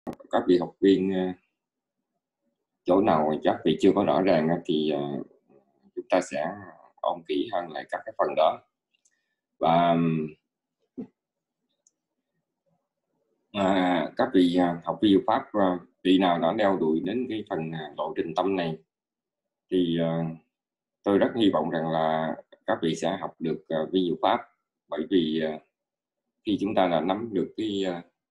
các vị học viên chỗ nào các vị chưa có rõ ràng thì chúng ta sẽ ôn kỹ hơn lại các cái phần đó. Và các vị học vi diệu pháp, vị nào đã leo đuổi đến cái phần lộ trình tâm này thì tôi rất hy vọng rằng là các vị sẽ học được vi diệu pháp, bởi vì khi chúng ta đã nắm được cái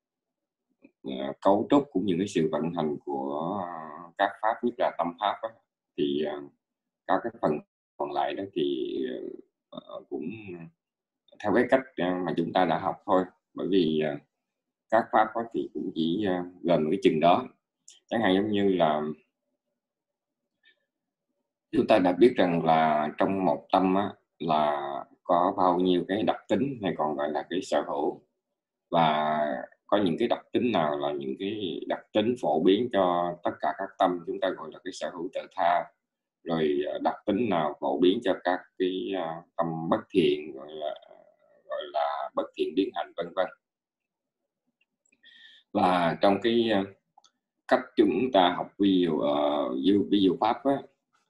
cấu trúc cũng như cái sự vận hành của các pháp, nhất là tâm pháp đó, thì các cái phần còn lại đó thì cũng theo cái cách mà chúng ta đã học thôi, bởi vì các pháp đó thì cũng chỉ gần cái chừng đó. Chẳng hạn giống như là chúng ta đã biết rằng là trong một tâm là có bao nhiêu cái đặc tính hay còn gọi là cái sở hữu, và có những cái đặc tính nào là những cái đặc tính phổ biến cho tất cả các tâm, chúng ta gọi là cái sở hữu tự tha. Rồi đặc tính nào phổ biến cho các cái tâm bất thiện, gọi là bất thiện biến hành, vân vân. Và trong cái cách chúng ta học vi diệu pháp á,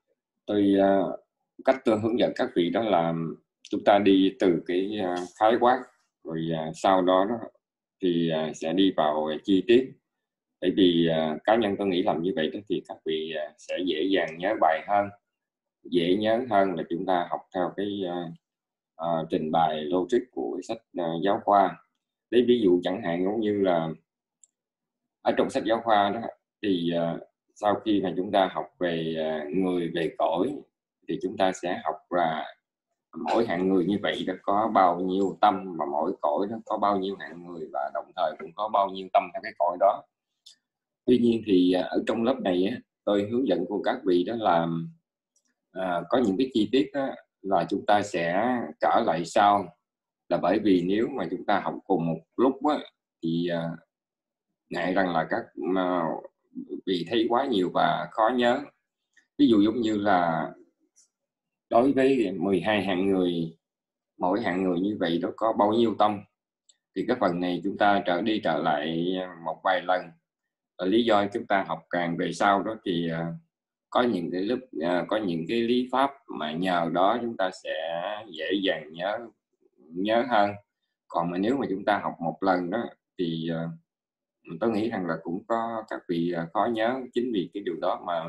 cách tôi hướng dẫn các vị đó là chúng ta đi từ cái khái quát, rồi sau đó thì sẽ đi vào chi tiết. Bởi vì cá nhân tôi nghĩ làm như vậy đó thì các vị sẽ dễ dàng nhớ bài hơn, dễ nhớ hơn là chúng ta học theo cái trình bày logic của sách giáo khoa. Lấy ví dụ chẳng hạn giống như là ở trong sách giáo khoa đó thì sau khi mà chúng ta học về người, về cõi, thì chúng ta sẽ học là mỗi hạng người như vậy đó có bao nhiêu tâm, và mỗi cõi nó có bao nhiêu hạng người, và đồng thời cũng có bao nhiêu tâm theo cái cõi đó. Tuy nhiên thì ở trong lớp này tôi hướng dẫn của các vị đó là có những cái chi tiết là chúng ta sẽ trở lại sau, là bởi vì nếu mà chúng ta học cùng một lúc thì ngại rằng là các vị thấy quá nhiều và khó nhớ. Ví dụ giống như là đối với 12 hạng người, mỗi hạng người như vậy đó có bao nhiêu tâm, thì cái phần này chúng ta trở lại một vài lần. Lý do chúng ta học càng về sau đó thì có những cái lớp có những cái lý pháp mà nhờ đó chúng ta sẽ dễ dàng nhớ hơn. Còn mà nếu mà chúng ta học một lần đó thì tôi nghĩ rằng là cũng có các vị khó nhớ. Chính vì cái điều đó mà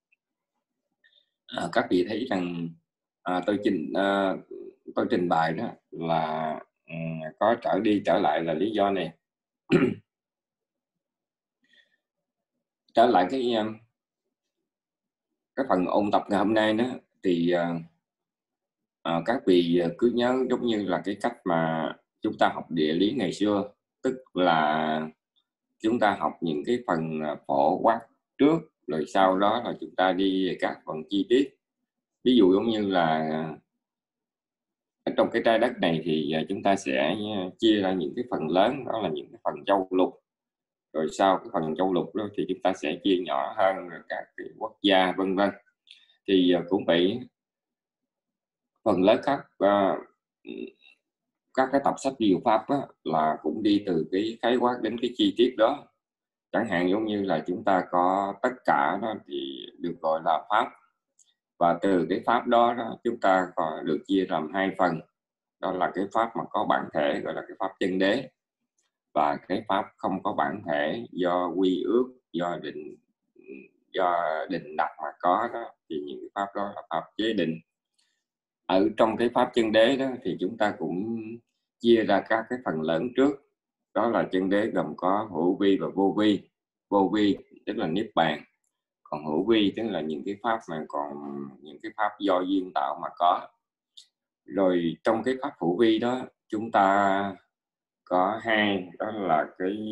các vị thấy rằng tôi trình bày đó là có trở đi trở lại là lý do này. Trở lại cái phần ôn tập ngày hôm nay đó thì các vị cứ nhớ giống như là cái cách mà chúng ta học địa lý ngày xưa, tức là chúng ta học những cái phần phổ quát trước, rồi sau đó là chúng ta đi các phần chi tiết. Ví dụ giống như là ở trong cái trái đất này thì chúng ta sẽ chia ra những cái phần lớn, đó là những cái phần châu lục. Rồi sau cái phần châu lục đó thì chúng ta sẽ chia nhỏ hơn các cái quốc gia, vân vân. Thì cũng vậy, phần lớn các cái tập sách diệu pháp là cũng đi từ cái khái quát đến cái chi tiết đó. Chẳng hạn giống như là chúng ta có tất cả đó thì được gọi là pháp, và từ cái pháp đó chúng ta còn được chia làm hai phần, đó là cái pháp mà có bản thể gọi là cái pháp chân đế, và cái pháp không có bản thể do quy ước, do định đặt mà có đó, thì những cái pháp đó là pháp chế định. Ở trong cái pháp chân đế đó thì chúng ta cũng chia ra các cái phần lớn trước, đó là chân đế gồm có hữu vi và vô vi. Vô vi tức là niết bàn, còn hữu vi tức là những cái pháp mà còn những cái pháp do duyên tạo mà có. Rồi trong cái pháp hữu vi đó chúng ta có hai, đó là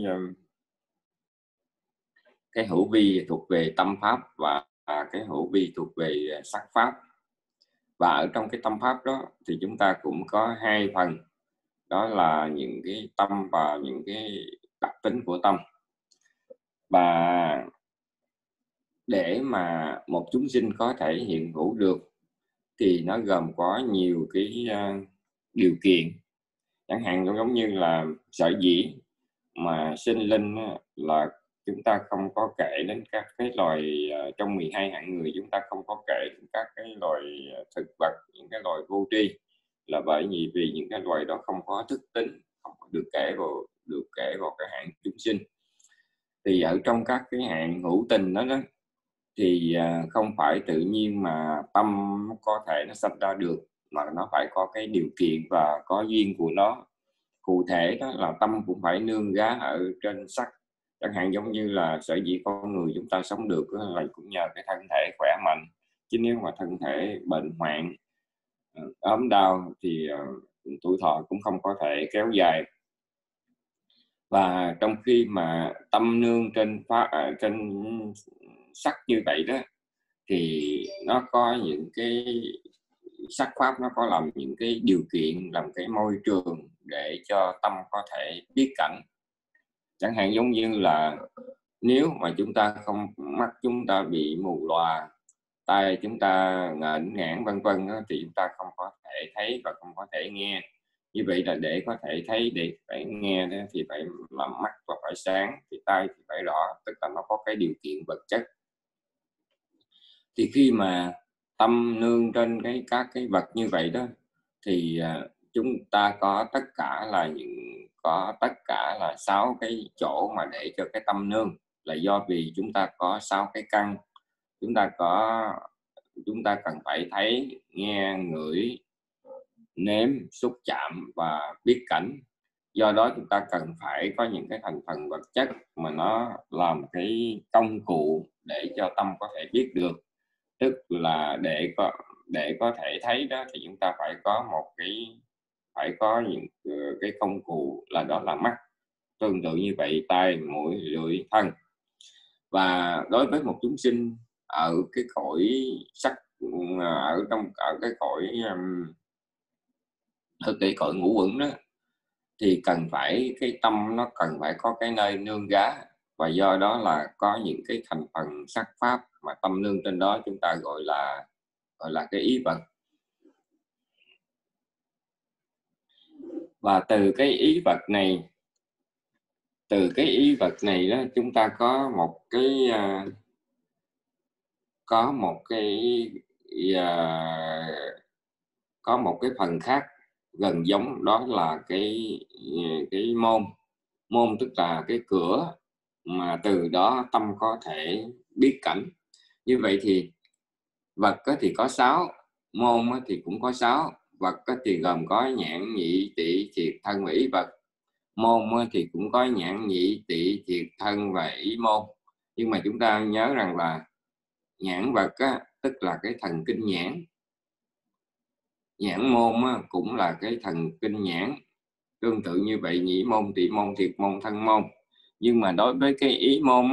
cái hữu vi thuộc về tâm pháp và cái hữu vi thuộc về sắc pháp. Và ở trong cái tâm pháp đó thì chúng ta cũng có hai phần, đó là những cái tâm và những cái đặc tính của tâm. Và để mà một chúng sinh có thể hiện hữu được thì nó gồm có nhiều cái điều kiện. Chẳng hạn giống như là sở dĩ mà sinh linh là chúng ta không có kể đến các cái loài trong 12 hạng người, chúng ta không có kể đến các cái loài thực vật, những cái loài vô tri, là bởi vì những cái loài đó không có thức tính, không có được kể vào cái hạng chúng sinh. Thì ở trong các cái hạng hữu tình đó, thì không phải tự nhiên mà tâm có thể nó sanh ra được, mà nó phải có cái điều kiện và có duyên của nó. Cụ thể đó là tâm cũng phải nương gá ở trên sắc. Chẳng hạn giống như là sở dĩ con người chúng ta sống được là cũng nhờ cái thân thể khỏe mạnh, chứ nếu mà thân thể bệnh hoạn, ốm đau thì tuổi thọ cũng không có thể kéo dài. Và trong khi mà tâm nương trên sắc như vậy đó, thì nó có những cái sắc pháp, nó có làm những cái điều kiện, làm cái môi trường để cho tâm có thể biết cảnh. Chẳng hạn giống như là nếu mà chúng ta không, mắt chúng ta bị mù lòa, tai chúng ta ngẽn ngãn vân vân, thì chúng ta không có thể thấy và không có thể nghe. Như vậy là để có thể thấy, để phải nghe đó, thì phải làm mắt và phải sáng, thì tai thì phải rõ, tức là nó có cái điều kiện vật chất. Thì khi mà tâm nương trên các cái vật như vậy đó, thì chúng ta có tất cả là 6 cái chỗ mà để cho cái tâm nương, là do vì chúng ta có 6 cái căn. Chúng ta cần phải thấy, nghe, ngửi, nếm, xúc chạm và biết cảnh. Do đó chúng ta cần phải có những cái thành phần vật chất mà nó làm cái công cụ để cho tâm có thể biết được. Tức là để có thể thấy đó, thì chúng ta phải có những cái công cụ, là đó là mắt. Tương tự như vậy, tai, mũi, lưỡi, thân. Và đối với một chúng sinh ở cái cõi sắc, ở cái cõi ngũ uẩn đó, thì cái tâm nó cần phải có cái nơi nương gá. Và do đó là có những cái thành phần sắc pháp mà tâm nương trên đó, chúng ta gọi là cái ý vật. Và từ cái ý vật này đó, chúng ta có một cái phần khác gần giống, đó là cái môn, tức là cái cửa mà từ đó tâm có thể biết cảnh. Như vậy thì vật thì có 6, môn thì cũng có 6. Vật thì gồm có nhãn, nhĩ, tỷ, thiệt, thân và ý vật. Môn thì cũng có nhãn, nhĩ, tỷ, thiệt, thân và ý môn. Nhưng mà chúng ta nhớ rằng là nhãn vật tức là cái thần kinh nhãn, nhãn môn cũng là cái thần kinh nhãn. Tương tự như vậy, nhĩ môn, tỷ môn, thiệt môn, thân môn. Nhưng mà đối với cái ý môn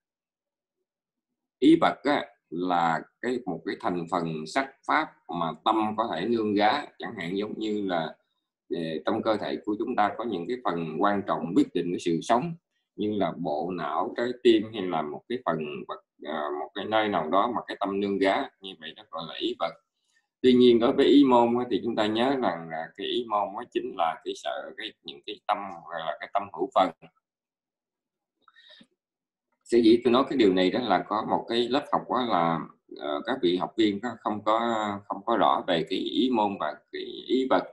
ý vật là một cái thành phần sắc pháp mà tâm có thể nương gá. Chẳng hạn giống như là trong cơ thể của chúng ta có những cái phần quan trọng quyết định cái sự sống, như là bộ não, trái tim, hay là một cái phần vật, một cái nơi nào đó mà cái tâm nương gá, như vậy đó gọi là ý vật. Tuy nhiên đối với ý môn thì chúng ta nhớ rằng là cái ý môn chính là những cái tâm, gọi là cái tâm hữu phần. Sở dĩ tôi nói cái điều này đó là có một cái lớp học đó là các vị học viên không có rõ về cái ý môn và cái ý vật.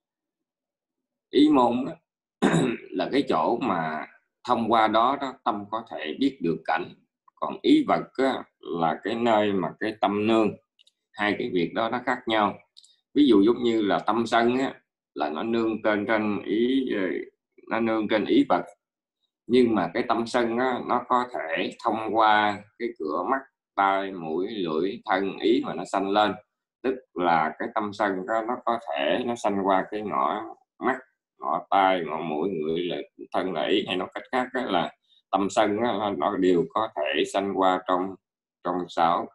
Ý môn đó, là cái chỗ mà thông qua đó tâm có thể biết được cảnh. Còn ý vật là cái nơi mà cái tâm nương. Hai cái việc đó nó khác nhau. Ví dụ giống như là tâm sân là nó nương trên ý vật. Nhưng mà cái tâm sân nó có thể thông qua cái cửa mắt, tai, mũi, lưỡi, thân, ý mà nó sanh lên. Tức là cái tâm sân nó có thể nó sanh qua cái ngõ mắt, ngõ tai, ngõ mũi, lưỡi, thân, ý. Hay nói cách khác là tâm sân nó đều có thể sanh qua trong 6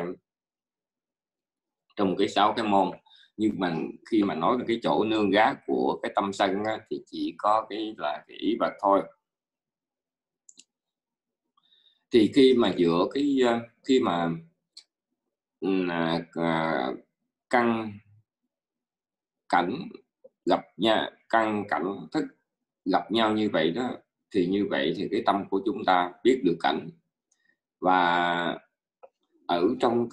cái môn. Nhưng mà khi mà nói về cái chỗ nương gá của cái tâm sân thì chỉ có cái ý vật thôi. Thì khi mà căn cảnh gặp nhau, căn cảnh thức gặp nhau như vậy đó, thì như vậy thì cái tâm của chúng ta biết được cảnh. Và ở trong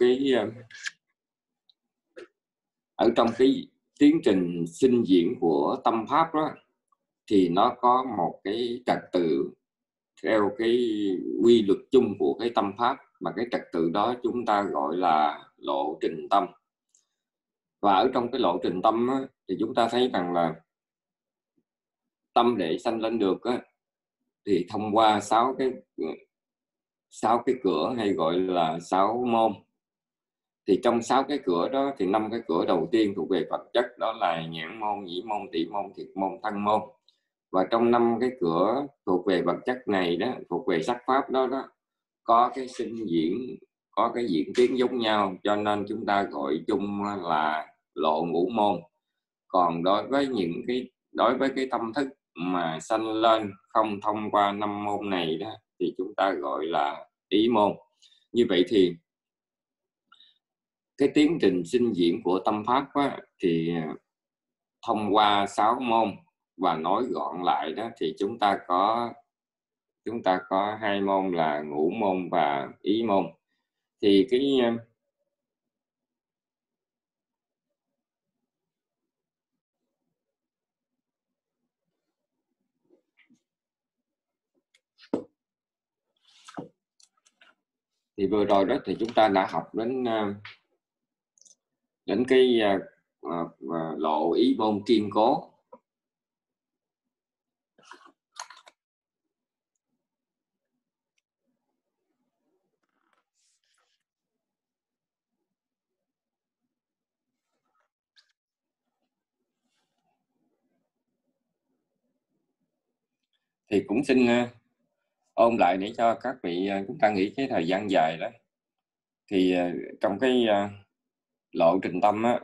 cái tiến trình sinh diễn của tâm pháp đó, thì nó có một cái trật tự theo cái quy luật chung của cái tâm pháp, mà cái trật tự đó chúng ta gọi là lộ trình tâm. Và ở trong cái lộ trình tâm á, thì chúng ta thấy rằng là tâm để sanh lên được á, thì thông qua sáu cái cửa, hay gọi là 6 môn. Thì trong 6 cái cửa đó thì 5 cái cửa đầu tiên thuộc về vật chất, đó là nhãn môn, nhĩ môn, tỷ môn, thiệt môn, thân môn. Và trong 5 cái cửa thuộc về vật chất này đó, thuộc về sắc pháp đó có cái sinh diễn, có cái diễn tiến giống nhau, cho nên chúng ta gọi chung là lộ ngũ môn. Còn đối với cái tâm thức mà sanh lên không thông qua 5 môn này đó, thì chúng ta gọi là ý môn. Như vậy thì cái tiến trình sinh diễn của tâm pháp á, thì thông qua 6 môn, và nói gọn lại đó thì chúng ta có 2 môn là ngũ môn và ý môn. Thì vừa rồi đó thì chúng ta đã học đến cái lộ ý môn kiên cố. Thì cũng xin ôn lại để cho các vị chúng ta nghĩ cái thời gian dài đó. Thì trong cái lộ trình tâm á,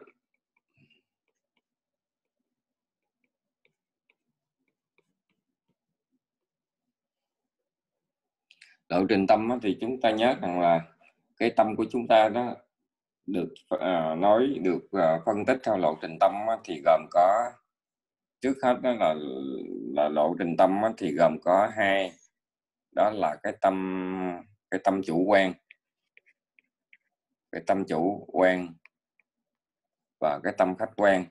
lộ trình tâm á, thì chúng ta nhớ rằng là cái tâm của chúng ta đó được phân tích theo lộ trình tâm á, thì gồm có, trước hết đó là lộ trình tâm á, thì gồm có 2, đó là cái tâm chủ quan, và cái tâm khách quan.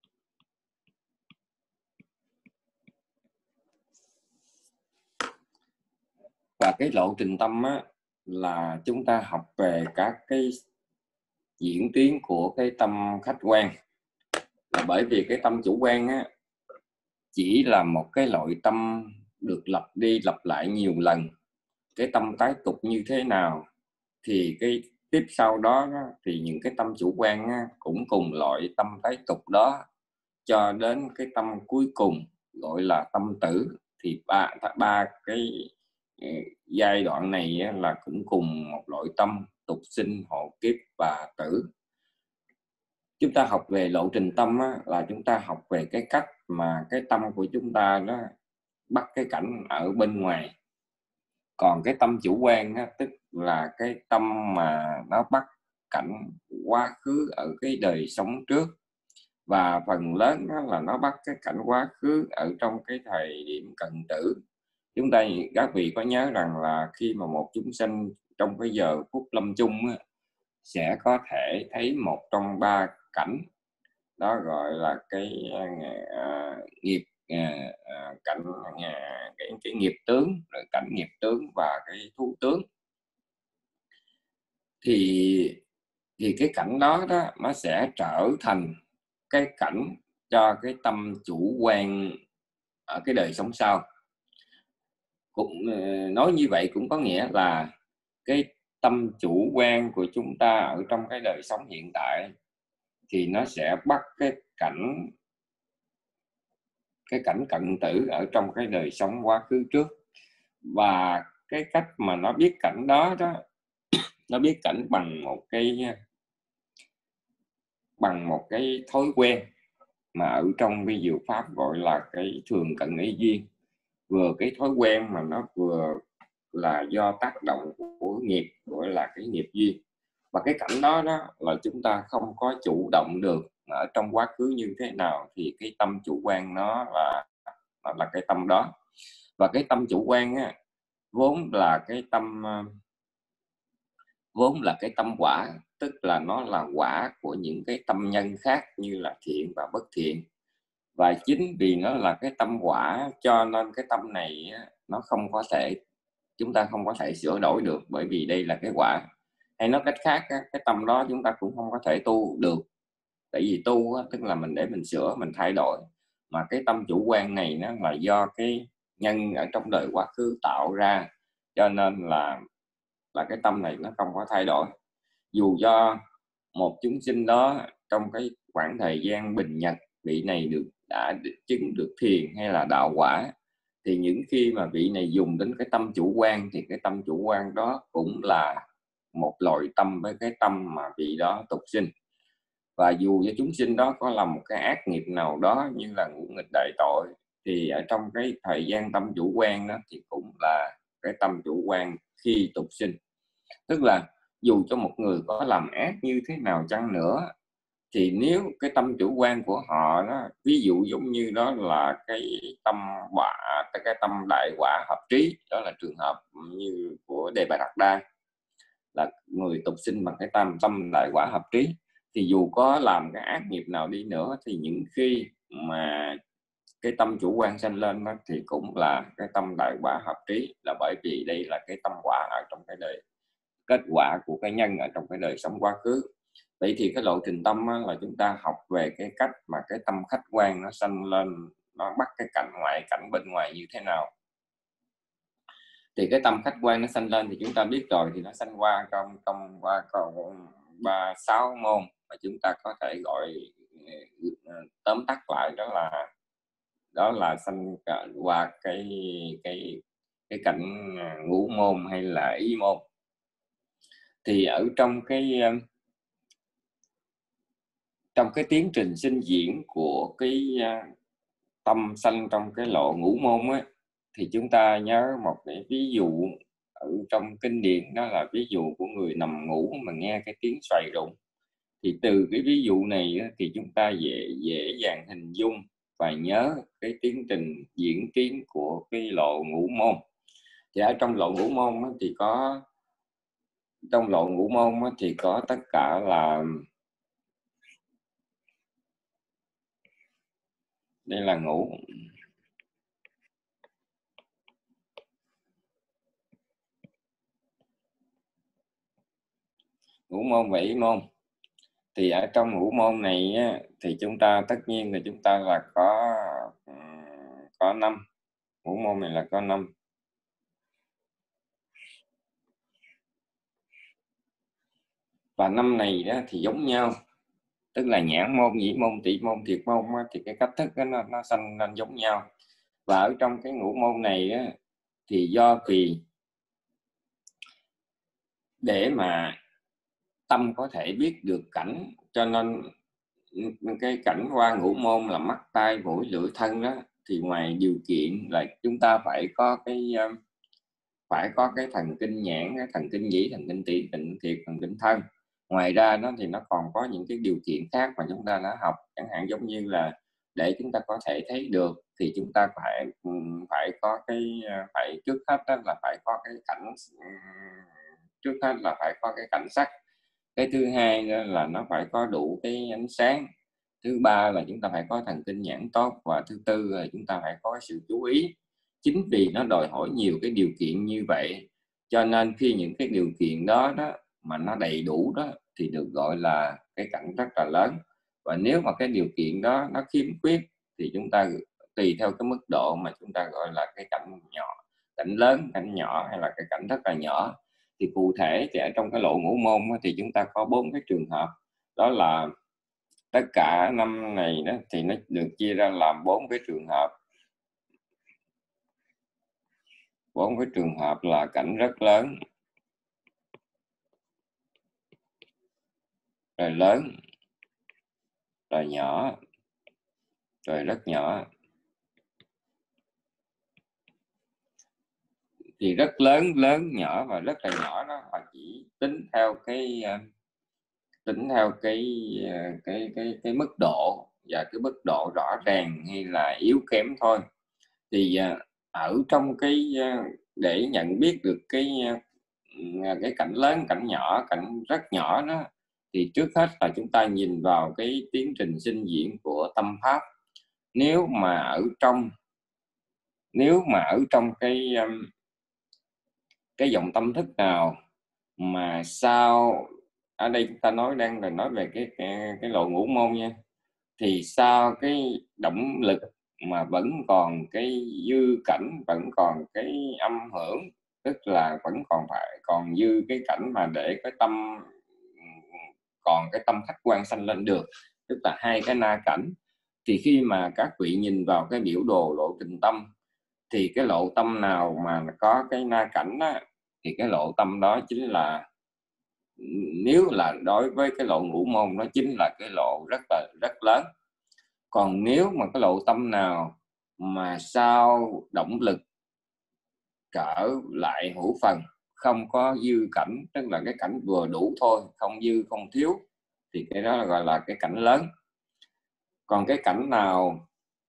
Và cái lộ trình tâm á, là chúng ta học về các cái diễn tiến của cái tâm khách quan, là bởi vì cái tâm chủ quan á, chỉ là một cái loại tâm được lặp đi lặp lại nhiều lần. Cái tâm tái tục như thế nào thì cái tiếp sau đó thì những cái tâm chủ quan á, cũng cùng loại tâm tái tục đó, cho đến cái tâm cuối cùng gọi là tâm tử. Thì ba cái giai đoạn này là cũng cùng một loại tâm: tục sinh, hộ kiếp và tử. Chúng ta học về lộ trình tâm là chúng ta học về cái cách mà cái tâm của chúng ta đó bắt cái cảnh ở bên ngoài. Còn cái tâm chủ quan tức là cái tâm mà nó bắt cảnh quá khứ ở cái đời sống trước, và phần lớn đó là nó bắt cái cảnh quá khứ ở trong cái thời điểm cận tử. Các vị có nhớ rằng là khi mà một chúng sinh trong cái giờ phút lâm chung sẽ có thể thấy một trong 3 cảnh, đó gọi là cái nghiệp cảnh cái nghiệp tướng, rồi cảnh nghiệp tướng và cái thú tướng. Thì cái cảnh đó nó sẽ trở thành cái cảnh cho cái tâm chủ quan ở cái đời sống sau. Cũng nói như vậy cũng có nghĩa là cái tâm chủ quan của chúng ta ở trong cái đời sống hiện tại thì nó sẽ bắt cái cảnh cận tử ở trong cái đời sống quá khứ trước. Và cái cách mà nó biết cảnh đó nó biết cảnh bằng một cái thói quen mà ở trong vi diệu pháp gọi là cái thường cận ý duyên. Vừa cái thói quen mà nó vừa là do tác động của nghiệp, gọi là cái nghiệp duyên. Và cái cảnh đó là chúng ta không có chủ động được. Ở trong quá khứ như thế nào thì cái tâm chủ quan nó là cái tâm đó. Và cái tâm chủ quan á, vốn là cái tâm vốn là cái tâm quả, tức là nó là quả của những cái tâm nhân khác như là thiện và bất thiện. Và chính vì nó là cái tâm quả cho nên cái tâm này á, nó không có thể, chúng ta không có thể sửa đổi được, bởi vì đây là cái quả. Hay nói cách khác á, cái tâm đó chúng ta cũng không có thể tu được, tại vì tu á, tức là mình để mình sửa, mình thay đổi. Mà cái tâm chủ quan này nó là do cái nhân ở trong đời quá khứ tạo ra, cho nên là cái tâm này nó không có thay đổi. Dù do một chúng sinh đó trong cái khoảng thời gian bình nhật, vị này đã chứng được thiền hay là đạo quả, thì những khi mà vị này dùng đến cái tâm chủ quan, thì cái tâm chủ quan đó cũng là một loại tâm với cái tâm mà vị đó tục sinh. Và dù cho chúng sinh đó có làm một cái ác nghiệp nào đó như là ngũ nghịch đại tội, thì ở trong cái thời gian tâm chủ quan đó thì cũng là cái tâm chủ quan khi tục sinh. Tức là dù cho một người có làm ác như thế nào chăng nữa, thì nếu cái tâm chủ quan của họ đó, ví dụ giống như đó là cái tâm quả, cái tâm đại quả hợp trí, đó là trường hợp như của Đề Bà Đạt Đa, là người tục sinh bằng cái tâm tâm đại quả hợp trí, thì dù có làm cái ác nghiệp nào đi nữa, thì những khi mà cái tâm chủ quan sanh lên đó, thì cũng là cái tâm đại quả hợp trí, là bởi vì đây là cái tâm quả ở trong cái đời, kết quả của cái nhân ở trong cái đời sống quá khứ. Vậy thì cái lộ trình tâm á, là chúng ta học về cái cách mà cái tâm khách quan nó sanh lên, nó bắt cái cảnh ngoại cảnh bên ngoài như thế nào. Thì cái tâm khách quan nó sanh lên thì chúng ta biết rồi, thì nó sanh qua qua 36 môn mà chúng ta có thể gọi tóm tắt lại, đó là sanh qua cái cái cảnh ngũ môn hay là ý môn. Thì ở trong cái tiến trình sinh diễn của cái tâm sanh trong cái lộ ngũ môn á, thì chúng ta nhớ một cái ví dụ ở trong kinh điển, đó là ví dụ của người nằm ngủ mà nghe cái tiếng xoài rụng. Thì từ cái ví dụ này á, thì chúng ta dễ dàng hình dung và nhớ cái tiến trình diễn tiến của cái lộ ngũ môn. Thì ở trong lộ ngũ môn á, thì có tất cả là, đây là ngũ môn và ý môn. Thì ở trong ngũ môn này á, thì chúng ta tất nhiên là chúng ta là có 5. Ngũ môn này là có 5. Và 5 này đó thì giống nhau, tức là nhãn môn, nhĩ môn, tỷ môn, thiệt môn á, thì cái cách thức đó nó sanh nên giống nhau. Và ở trong cái ngũ môn này á, thì do vì để mà tâm có thể biết được cảnh, cho nên cái cảnh qua ngũ môn là mắt, tai, mũi, lưỡi, thân đó, thì ngoài điều kiện là chúng ta phải có cái thần kinh nhãn, cái thần kinh nhĩ, thần kinh tỷ, thần kinh thiệt, thần kinh thân. Ngoài ra đó thì nó còn có những cái điều kiện khác mà chúng ta đã học, chẳng hạn giống như là để chúng ta có thể thấy được thì chúng ta phải có phải trước hết đó là phải có cái cảnh, trước hết là phải có cái cảnh sắc. Cái thứ hai là nó phải có đủ cái ánh sáng. Thứ ba là chúng ta phải có thần kinh nhãn tốt. Và thứ tư là chúng ta phải có sự chú ý. Chính vì nó đòi hỏi nhiều cái điều kiện như vậy, cho nên khi những cái điều kiện đó mà nó đầy đủ đó, thì được gọi là cái cảnh rất là lớn. Và nếu mà cái điều kiện đó nó khiếm khuyết, thì chúng ta tùy theo cái mức độ mà chúng ta gọi là cái cảnh nhỏ, cảnh lớn, cảnh nhỏ, hay là cái cảnh rất là nhỏ. Thì cụ thể thì ở trong cái lộ ngũ môn thì chúng ta có 4 cái trường hợp. Đó là tất cả 5 này đó thì nó được chia ra làm 4 cái trường hợp. 4 cái trường hợp là cảnh rất lớn, rồi lớn, rồi nhỏ, rồi rất nhỏ. Thì rất lớn, lớn, nhỏ và rất là nhỏ đó là chỉ tính theo cái mức độ, và cái mức độ rõ ràng hay là yếu kém thôi. Thì ở trong cái để nhận biết được cái cảnh lớn, cảnh nhỏ, cảnh rất nhỏ đó, thì trước hết là chúng ta nhìn vào cái tiến trình sinh diễn của tâm pháp. Nếu mà ở trong nếu mà ở trong cái dòng tâm thức nào mà sau, ở đây chúng ta đang nói về cái lộ ngũ môn nha, thì sau cái động lực mà vẫn còn cái dư cảnh, vẫn còn cái âm hưởng, tức là vẫn còn dư cái cảnh mà để cái tâm, còn cái tâm khách quan sanh lên được, tức là hai cái na cảnh. Thì khi mà các vị nhìn vào cái biểu đồ lộ trình tâm, thì cái lộ tâm nào mà có cái na cảnh á, thì cái lộ tâm đó chính là, nếu là đối với cái lộ ngũ môn, nó chính là cái lộ rất lớn. Còn nếu mà cái lộ tâm nào mà sau động lực trở lại hữu phần, không có dư cảnh, tức là cái cảnh vừa đủ thôi, không dư không thiếu, thì cái đó là gọi là cái cảnh lớn. Còn cái cảnh nào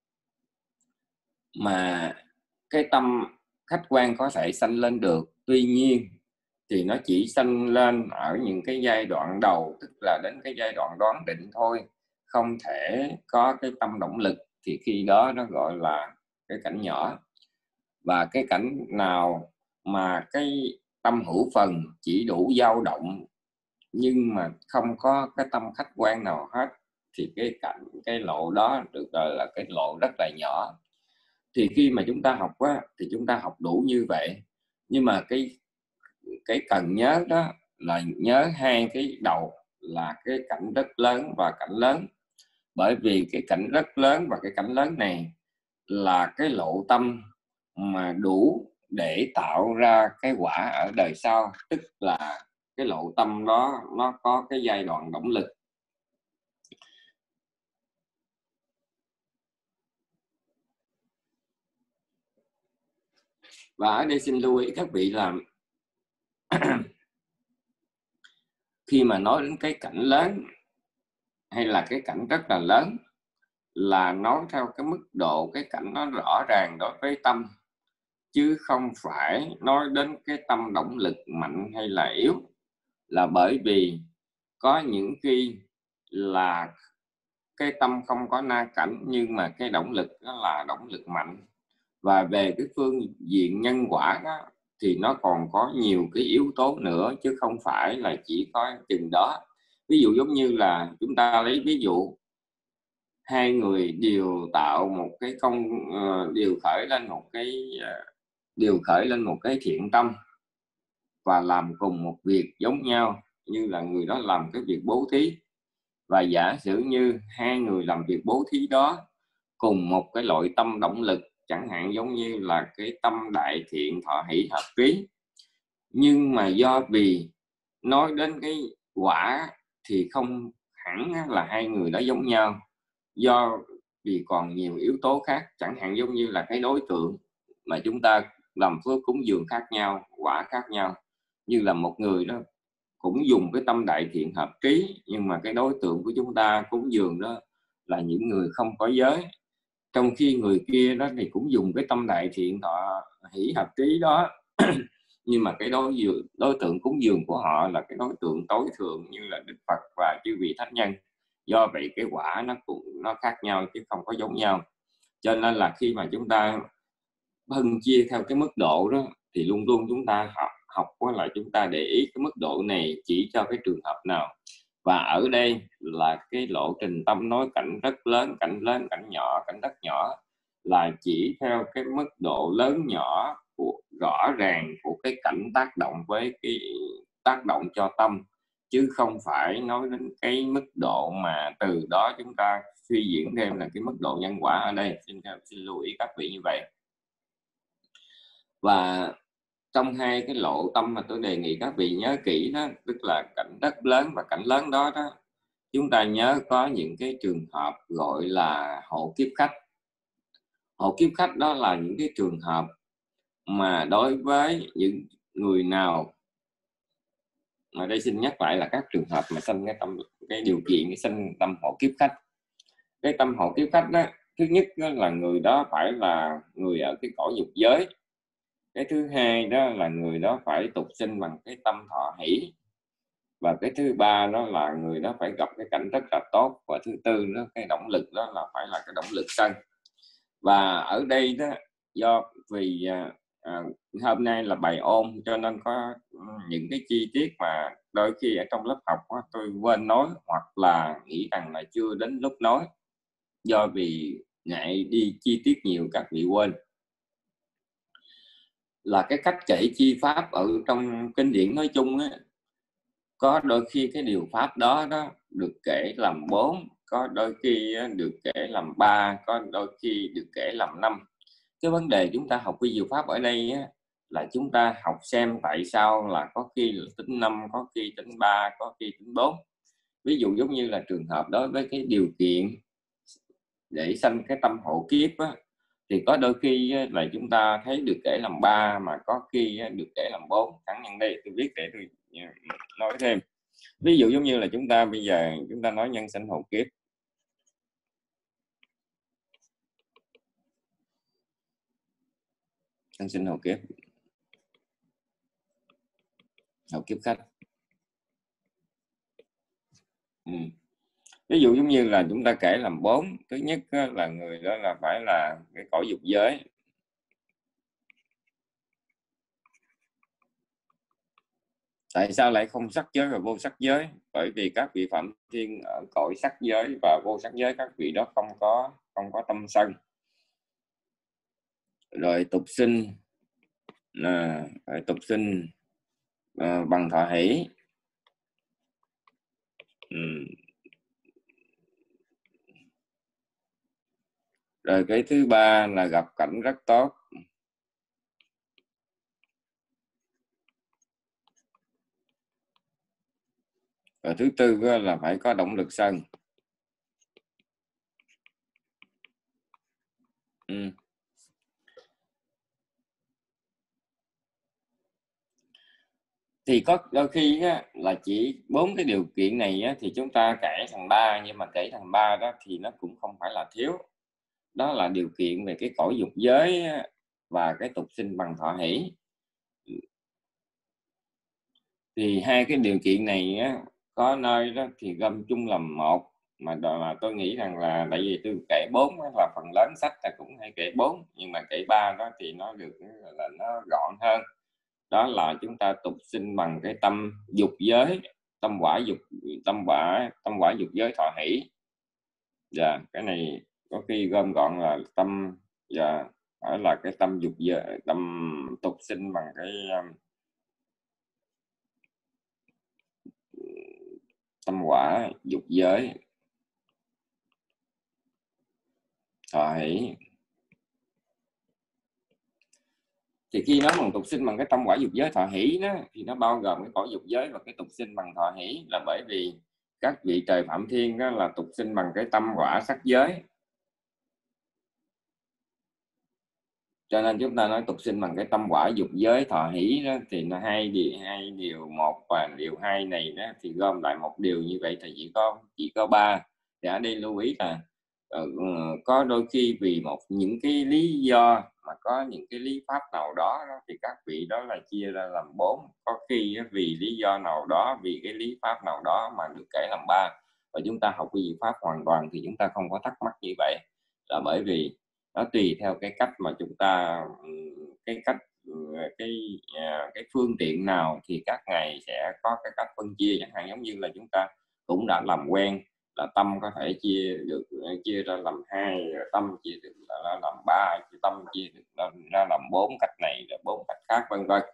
mà cái tâm khách quan có thể sanh lên được, tuy nhiên thì nó chỉ sanh lên ở những cái giai đoạn đầu, tức là đến cái giai đoạn đoán định thôi, không thể có cái tâm động lực, thì khi đó nó gọi là cái cảnh nhỏ. Và cái cảnh nào mà cái tâm hữu phần chỉ đủ dao động nhưng mà không có cái tâm khách quan nào hết, thì cái lộ đó được gọi là cái lộ rất là nhỏ. Thì khi mà chúng ta học á, thì chúng ta học đủ như vậy, nhưng mà cái cần nhớ đó là nhớ hai cái đầu, là cái cảnh rất lớn và cảnh lớn. Bởi vì cái cảnh rất lớn và cái cảnh lớn này là cái lộ tâm mà đủ để tạo ra cái quả ở đời sau, tức là cái lộ tâm đó nó có cái giai đoạn động lực. Và ở đây xin lưu ý các vị là khi mà nói đến cái cảnh lớn hay là cái cảnh rất là lớn, là nói theo cái mức độ cái cảnh nó rõ ràng đối với tâm, chứ không phải nói đến cái tâm động lực mạnh hay là yếu. Là bởi vì có những khi là cái tâm không có na cảnh, nhưng mà cái động lực đó là động lực mạnh. Và về cái phương diện nhân quả đó, thì nó còn có nhiều cái yếu tố nữa, chứ không phải là chỉ có chừng đó. Ví dụ giống như là chúng ta lấy ví dụ hai người đều tạo một cái đều khởi lên một cái thiện tâm và làm cùng một việc giống nhau, như là người đó làm cái việc bố thí. Và giả sử như hai người làm việc bố thí đó cùng một cái loại tâm động lực, chẳng hạn giống như là cái tâm đại thiện thọ hỷ hợp trí, nhưng mà do vì nói đến cái quả thì không hẳn là hai người đó giống nhau, do vì còn nhiều yếu tố khác, chẳng hạn giống như là cái đối tượng mà chúng ta làm phước cúng dường khác nhau, quả khác nhau. Như là một người đó cũng dùng cái tâm đại thiện hợp trí, nhưng mà cái đối tượng của chúng ta cúng dường đó là những người không có giới, trong khi người kia đó thì cũng dùng cái tâm đại thiện thọ hỷ hợp trí đó nhưng mà cái đối tượng cúng dường của họ là cái đối tượng tối thượng, như là Đức Phật và chư vị thánh nhân. Do vậy cái quả nó khác nhau chứ không có giống nhau. Cho nên là khi mà chúng ta phân chia theo cái mức độ đó, thì luôn luôn chúng ta học là chúng ta để ý cái mức độ này chỉ cho cái trường hợp nào. Và ở đây là cái lộ trình tâm nói cảnh rất lớn, cảnh lớn, cảnh nhỏ, cảnh rất nhỏ, là chỉ theo cái mức độ lớn nhỏ rõ ràng của cái cảnh tác động với cái tác động cho tâm, chứ không phải nói đến cái mức độ mà từ đó chúng ta suy diễn thêm là cái mức độ nhân quả. Ở đây xin lưu ý các vị như vậy. Và trong hai cái lộ tâm mà tôi đề nghị các vị nhớ kỹ đó, tức là cảnh rất lớn và cảnh lớn đó, chúng ta nhớ có những cái trường hợp gọi là hộ kiếp khách. Hộ kiếp khách đó là những cái trường hợp mà đối với những người nào, mà đây xin nhắc lại là các trường hợp mà sanh cái điều kiện cái sanh tâm hộ kiếp khách. Cái tâm hộ kiếp khách đó Thứ nhất đó là người đó phải là người ở cái cõi dục giới. Cái thứ hai đó là người đó phải tục sinh bằng cái tâm thọ hỷ. Và cái thứ ba đó là người đó phải gặp cái cảnh rất là tốt. Và thứ tư đó, cái động lực đó là phải là cái động lực sân. Và ở đây đó, do vì hôm nay là bài ôn cho nên có những cái chi tiết mà đôi khi ở trong lớp học đó, tôi quên nói hoặc là nghĩ rằng là chưa đến lúc nói, do vì ngại đi chi tiết nhiều các vị quên. Là cái cách kể chi pháp ở trong kinh điển nói chung á, có đôi khi cái điều pháp đó được kể làm 4, có đôi khi được kể làm 3, có đôi khi được kể làm 5. Cái vấn đề chúng ta học vi diệu pháp ở đây á, là chúng ta học xem tại sao là có khi là tính 5, có khi tính 3, có khi tính 4. Ví dụ giống như là trường hợp đối với cái điều kiện để sanh cái tâm hộ kiếp á, thì có đôi khi là chúng ta thấy được kể làm 3 mà có khi được kể làm 4. Thẳng nhân đây tôi viết để tôi nói thêm. Ví dụ giống như là chúng ta bây giờ chúng ta nói nhân sanh hộ kiếp. Nhân sinh hộ kiếp. Hộ kiếp khách. Ví dụ giống như là chúng ta kể làm 4. Thứ nhất là người đó là phải là cái cõi dục giới. Tại sao lại không sắc giới và vô sắc giới? Bởi vì các vị phạm thiên ở cõi sắc giới và vô sắc giới, các vị đó không có tâm sân. Rồi tục sinh phải tục sinh bằng thọ hỷ. Rồi cái thứ ba là gặp cảnh rất tốt. Rồi thứ tư là phải có động lực sân. Thì có đôi khi là chỉ 4 cái điều kiện này thì chúng ta kể thành 3, nhưng mà kể thành 3 đó thì nó cũng không phải là thiếu. Đó là điều kiện về cái cõi dục giới và cái tục sinh bằng thọ hỷ. Thì hai cái điều kiện này có nơi đó thì gom chung làm một, mà tôi nghĩ rằng là tại vì tôi kể 4 là phần lớn sách ta cũng hay kể 4, nhưng mà kể 3 đó thì nó được là nó gọn hơn. Đó là chúng ta tục sinh bằng cái tâm dục giới, tâm quả dục giới thọ hỷ. Dạ, cái này có khi gom gọn là tâm, dạ, phải là cái tâm dục giới, tâm tục sinh bằng cái tâm quả dục giới thọ hỷ. Thì khi nói bằng tục sinh bằng cái tâm quả dục giới thọ hỷ đó, thì nó bao gồm cái cõi dục giới và cái tục sinh bằng thọ hỷ, là bởi vì các vị trời phạm thiên đó là tục sinh bằng cái tâm quả sắc giới, cho nên chúng ta nói tục sinh bằng cái tâm quả dục giới thọ hỷ đó, thì nó hai điều một, và điều hai này đó thì gom lại một điều, như vậy thì chỉ có 3. Thì ở đây lưu ý là có đôi khi vì những cái lý do mà có những cái lý pháp nào đó, thì các vị đó là chia ra làm 4. Có khi vì lý do nào đó, vì cái lý pháp nào đó mà được kể làm 3. Và chúng ta học cái pháp hoàn toàn thì chúng ta không có thắc mắc như vậy, là bởi vì nó tùy theo cái cách mà chúng ta cái phương tiện nào thì các ngày sẽ có cái cách phân chia. Chẳng hạn giống như là chúng ta cũng đã làm quen là tâm có thể chia ra làm 2, tâm chia được là làm 3, tâm chia được ra làm 4 cách này, rồi 4 cách khác, vân vân.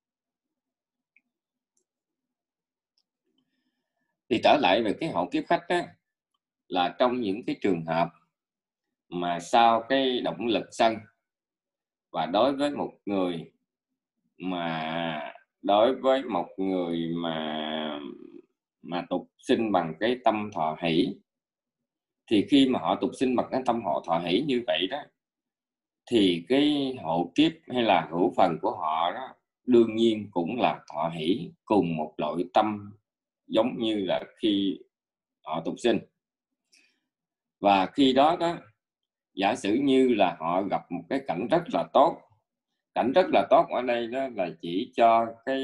Thì trở lại về cái hộ kiếp khách đó, là trong những cái trường hợp mà sau cái động lực sân, và đối với một người mà tục sinh bằng cái tâm thọ hỷ, thì khi mà họ tục sinh bằng cái tâm họ thọ hỷ như vậy đó, thì cái hộ kiếp hay là hữu phần của họ đó đương nhiên cũng là thọ hỷ, cùng một loại tâm giống như là khi họ tục sinh. Và khi đó giả sử như là họ gặp một cái cảnh rất là tốt. Cảnh rất là tốt ở đây đó là chỉ cho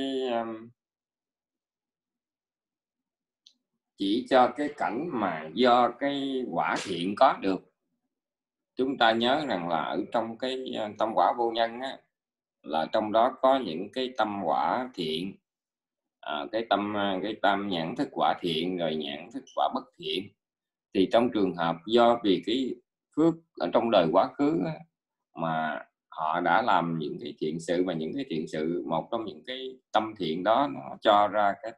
cái cảnh mà do cái quả thiện có được. Chúng ta nhớ rằng là ở trong cái tâm quả vô nhân á, là trong đó có những cái tâm quả thiện, cái tâm nhãn thức quả thiện, rồi nhãn thức quả bất thiện. Thì trong trường hợp do vì cái phước ở trong đời quá khứ á, mà họ đã làm những cái thiện sự, và những cái thiện sự, một trong những cái tâm thiện đó nó cho ra cái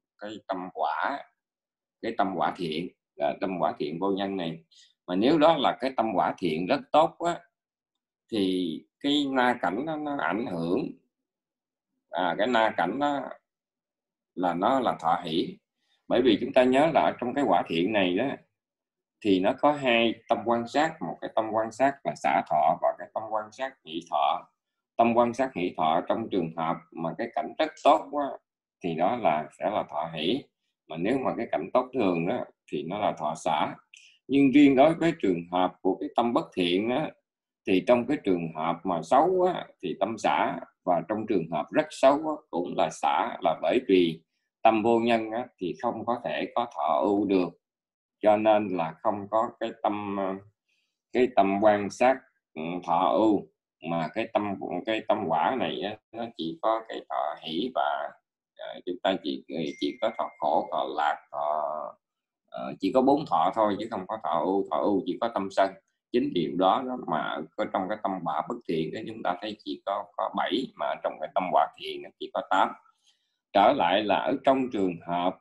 tâm quả thiện, là tâm quả thiện vô nhân này. Mà nếu đó là cái tâm quả thiện rất tốt á, thì cái na cảnh đó nó ảnh hưởng, cái na cảnh đó là nó là thọ hỷ. Bởi vì chúng ta nhớ là ở trong cái quả thiện này đó thì nó có hai tâm quan sát, một cái tâm quan sát là xả thọ, và cái tâm quan sát hỷ thọ. Tâm quan sát hỷ thọ trong trường hợp mà cái cảnh rất tốt quá thì đó sẽ là thọ hỷ, mà nếu mà cái cảnh tốt thường đó thì nó là thọ xả. Nhưng riêng đối với trường hợp của cái tâm bất thiện á, thì trong cái trường hợp mà xấu á, thì tâm xả, và trong trường hợp rất xấu á, cũng là xả, là bởi vì tâm vô nhân á, thì không có thể có thọ ưu được, cho nên là không có cái tâm quan sát thọ ưu, mà cái tâm quả này á, nó chỉ có cái thọ hỷ, và chúng ta chỉ có thọ khổ, thọ lạc, chỉ có 4 thọ thôi, chứ không có thọ ưu. Thọ ưu chỉ có tâm sân. Chính điều đó mà có trong cái tâm quả bất thiện đó, chúng ta thấy chỉ có 7, mà trong cái tâm quả thiện nó chỉ có 8. Trở lại là ở trong trường hợp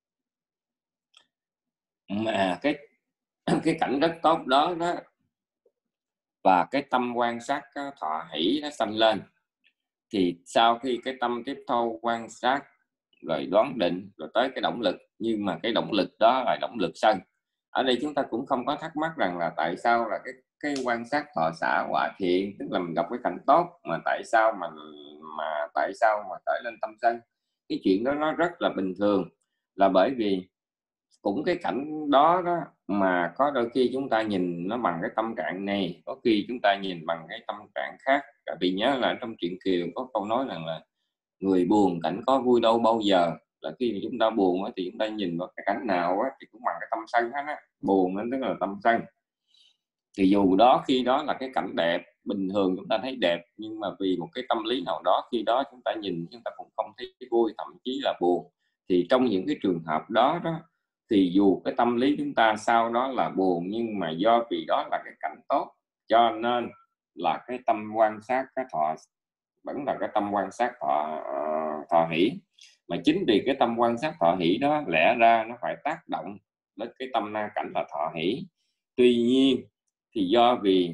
mà cái cảnh rất tốt đó và cái tâm quan sát thọ hỷ nó sanh lên, thì sau khi cái tâm tiếp thu quan sát rồi đoán định rồi tới cái động lực, nhưng mà cái động lực đó là động lực sân. Ở đây chúng ta cũng không có thắc mắc rằng là tại sao là cái quan sát thọ xả quả thiện, tức là mình gặp cái cảnh tốt mà tại sao mà khởi lên tâm sân. Cái chuyện đó nó rất là bình thường, là bởi vì cũng cái cảnh đó mà có đôi khi chúng ta nhìn nó bằng cái tâm trạng này, có khi chúng ta nhìn bằng cái tâm trạng khác. Tại vì nhớ là trong truyện Kiều có câu nói rằng là người buồn cảnh có vui đâu bao giờ, là khi mà chúng ta buồn thì chúng ta nhìn vào cái cảnh nào thì cũng bằng cái tâm sân hết á. Buồn nên tức là tâm sân. Thì dù đó khi đó là cái cảnh đẹp, bình thường chúng ta thấy đẹp, nhưng mà vì một cái tâm lý nào đó khi đó chúng ta nhìn chúng ta cũng không thấy vui, thậm chí là buồn. Thì trong những cái trường hợp đó thì dù cái tâm lý chúng ta sau đó là buồn, nhưng mà do vì đó là cái cảnh tốt, cho nên là cái tâm quan sát cái thọ vẫn là cái tâm quan sát thọ hỷ. Mà chính vì cái tâm quan sát thọ hỷ đó lẽ ra nó phải tác động đến cái tâm na cảnh là thọ hỷ. Tuy nhiên thì do vì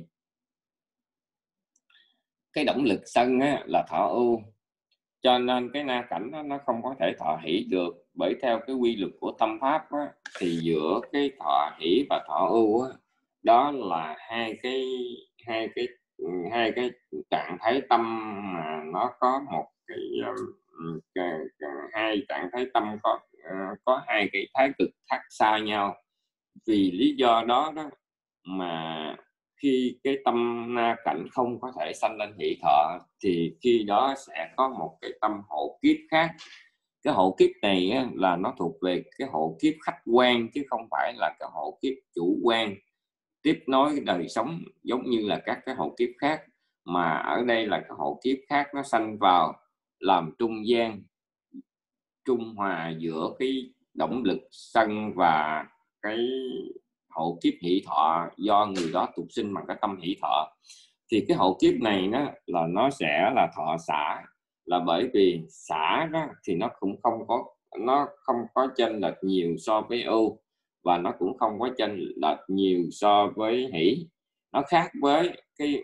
cái động lực sân là thọ ưu, cho nên cái na cảnh đó nó không có thể thọ hỷ được. Bởi theo cái quy luật của tâm pháp thì giữa cái thọ hỷ và thọ ưu đó là hai cái trạng thái tâm mà nó có một hai trạng thái tâm có hai cái thái cực khác xa nhau. Vì lý do đó mà khi cái tâm na cảnh không có thể sanh lên hỷ thọ, thì khi đó sẽ có một cái tâm hộ kiếp khác. Cái hộ kiếp này là nó thuộc về cái hộ kiếp khách quan, chứ không phải là cái hộ kiếp chủ quan tiếp nối đời sống giống như là các cái hộ kiếp khác. Mà ở đây là cái hộ kiếp khác nó sanh vào làm trung gian, trung hòa giữa cái động lực sân và cái hộ kiếp hỷ thọ do người đó tục sinh bằng cái tâm hỷ thọ. Thì cái hộ kiếp này nó sẽ là thọ xả, là bởi vì xả thì nó cũng không có chênh lệch nhiều so với ưu, và nó cũng không có chênh lệch nhiều so với hỷ. Nó khác với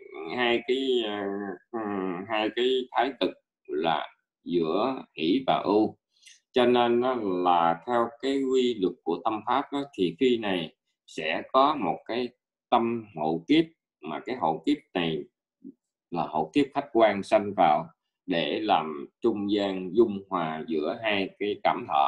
hai cái thái cực là giữa hỷ và ưu. Cho nên là theo cái quy luật của tâm pháp thì khi này sẽ có một cái tâm hộ kiếp, mà cái hộ kiếp này là hộ kiếp khách quan sanh vào để làm trung gian dung hòa giữa hai cái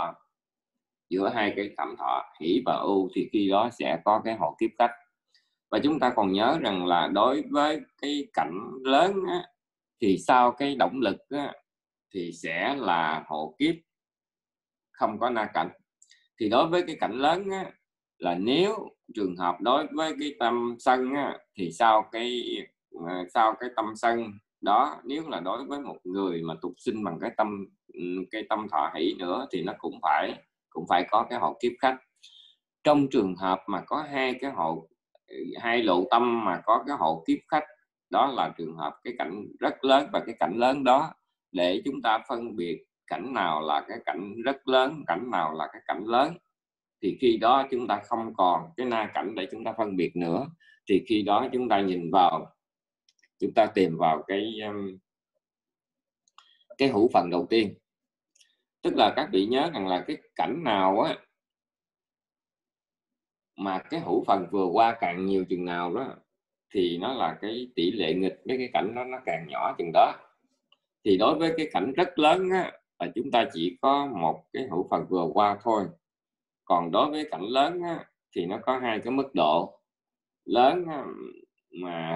cảm thọ hỷ và ưu, thì khi đó sẽ có cái hộ kiếp khách. Và chúng ta còn nhớ rằng là đối với cái cảnh lớn á, thì sau cái động lực á, thì sẽ là hộ kiếp không có na cảnh. Thì đối với cái cảnh lớn á, là nếu trường hợp đối với cái tâm sân á, thì sau cái tâm sân đó, nếu là đối với một người mà tục sinh bằng cái tâm thọ hỷ nữa, thì nó cũng phải có cái hộ kiếp khách. Trong trường hợp mà có hai lộ tâm mà có cái hộ kiếp khách, đó là trường hợp cái cảnh rất lớn. Và cái cảnh lớn đó, để chúng ta phân biệt cảnh nào là cái cảnh rất lớn, cảnh nào là cái cảnh lớn, thì khi đó chúng ta không còn cái na cảnh để chúng ta phân biệt nữa. Thì khi đó chúng ta nhìn vào, chúng ta tìm vào cái hữu phần đầu tiên. Tức là các vị nhớ rằng là cái cảnh nào á mà cái hữu phần vừa qua càng nhiều chừng nào đó, thì nó là cái tỷ lệ nghịch với cái cảnh đó nó càng nhỏ chừng đó. Thì đối với cái cảnh rất lớn á, là chúng ta chỉ có một cái hữu phần vừa qua thôi. Còn đối với cảnh lớn á, thì nó có hai cái mức độ lớn á, mà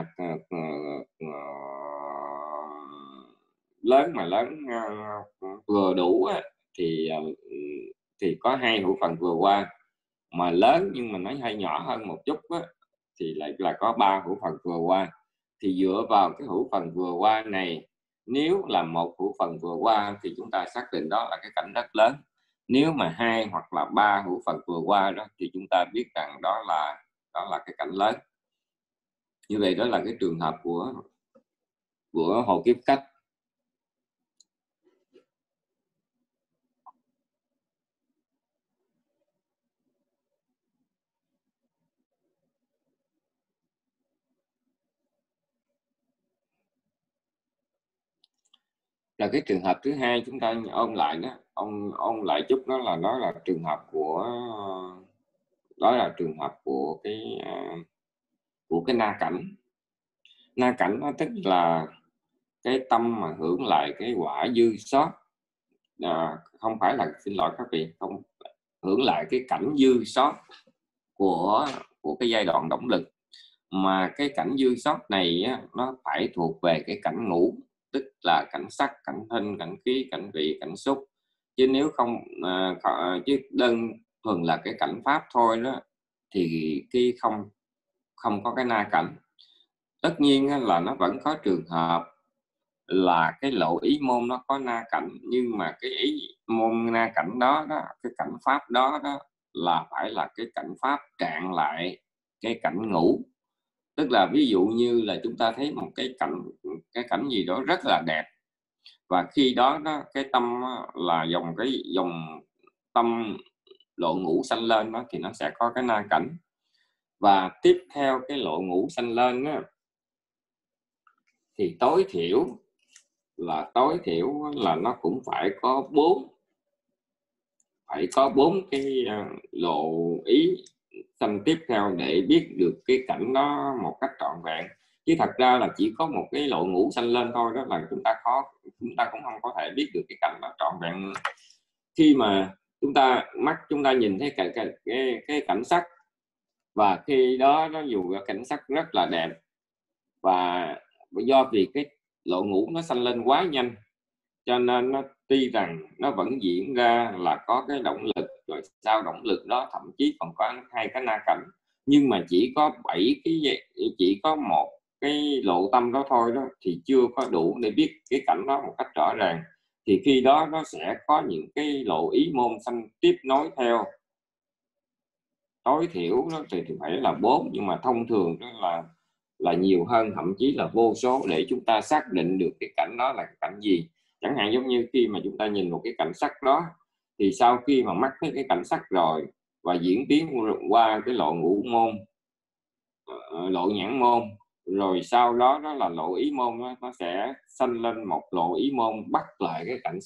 lớn vừa đủ á, thì có hai hữu phần vừa qua. Mà lớn nhưng mà nó hơi nhỏ hơn một chút á, thì lại là có ba hữu phần vừa qua. Thì dựa vào cái hữu phần vừa qua này, nếu là một hữu phần vừa qua thì chúng ta xác định đó là cái cảnh rất lớn. Nếu mà hai hoặc là ba hữu phần vừa qua đó, thì chúng ta biết rằng đó là cái cảnh lớn. Như vậy đó là cái trường hợp của hộ kiếp khách. Là cái trường hợp thứ hai, chúng ta ôn lại đó, ôn lại chút, đó là trường hợp của cái na cảnh. Na cảnh nó tức là cái tâm mà hưởng lại cái quả dư sót, không phải là, xin lỗi các vị, không, hưởng lại cái cảnh dư sót của cái giai đoạn động lực. Mà cái cảnh dư sót này á, nó phải thuộc về cái cảnh ngũ, tức là cảnh sắc, cảnh thinh, cảnh khí, cảnh vị, cảnh xúc. Chứ nếu không chứ đơn thuần là cái cảnh pháp thôi đó, thì cái không có cái na cảnh. Tất nhiên là nó vẫn có trường hợp là cái lộ ý môn nó có na cảnh, nhưng mà cái ý môn na cảnh đó, cái cảnh pháp đó là phải là cái cảnh pháp trạng lại cái cảnh ngũ. Tức là ví dụ như là chúng ta thấy một cái cảnh gì đó rất là đẹp, và khi đó cái tâm là dòng tâm lộ ngũ sanh lên đó, thì nó sẽ có cái na cảnh. Và tiếp theo cái lộ ngũ sanh lên đó, thì tối thiểu là nó cũng phải có bốn cái lộ ý sanh tiếp theo để biết được cái cảnh đó một cách trọn vẹn. Chứ thật ra là chỉ có một cái lộ ngũ sanh lên thôi đó là chúng ta cũng không có thể biết được cái cảnh đó trọn vẹn. Khi mà mắt chúng ta nhìn thấy cái cảnh sắc, và khi đó nó dù cảnh sắc rất là đẹp, và do vì cái lộ ngũ nó sanh lên quá nhanh, cho nên nó tuy rằng nó vẫn diễn ra là có cái động lực, rồi sau động lực đó thậm chí còn có hai cái na cảnh, nhưng mà chỉ có một cái lộ tâm đó thôi đó, thì chưa có đủ để biết cái cảnh đó một cách rõ ràng. Thì khi đó nó sẽ có những cái lộ ý môn sanh tiếp nối theo. Tối thiểu nó thì phải là 4, nhưng mà thông thường đó là nhiều hơn, thậm chí là vô số, để chúng ta xác định được cái cảnh đó là cái cảnh gì. Chẳng hạn giống như khi mà chúng ta nhìn một cái cảnh sắc đó, thì sau khi mà mắt thấy cái cảnh sắc rồi và diễn tiến qua cái lộ ngũ môn, lộ nhãn môn, rồi sau đó là lộ ý môn đó, nó sẽ sanh lên một lộ ý môn bắt lại cái cảnh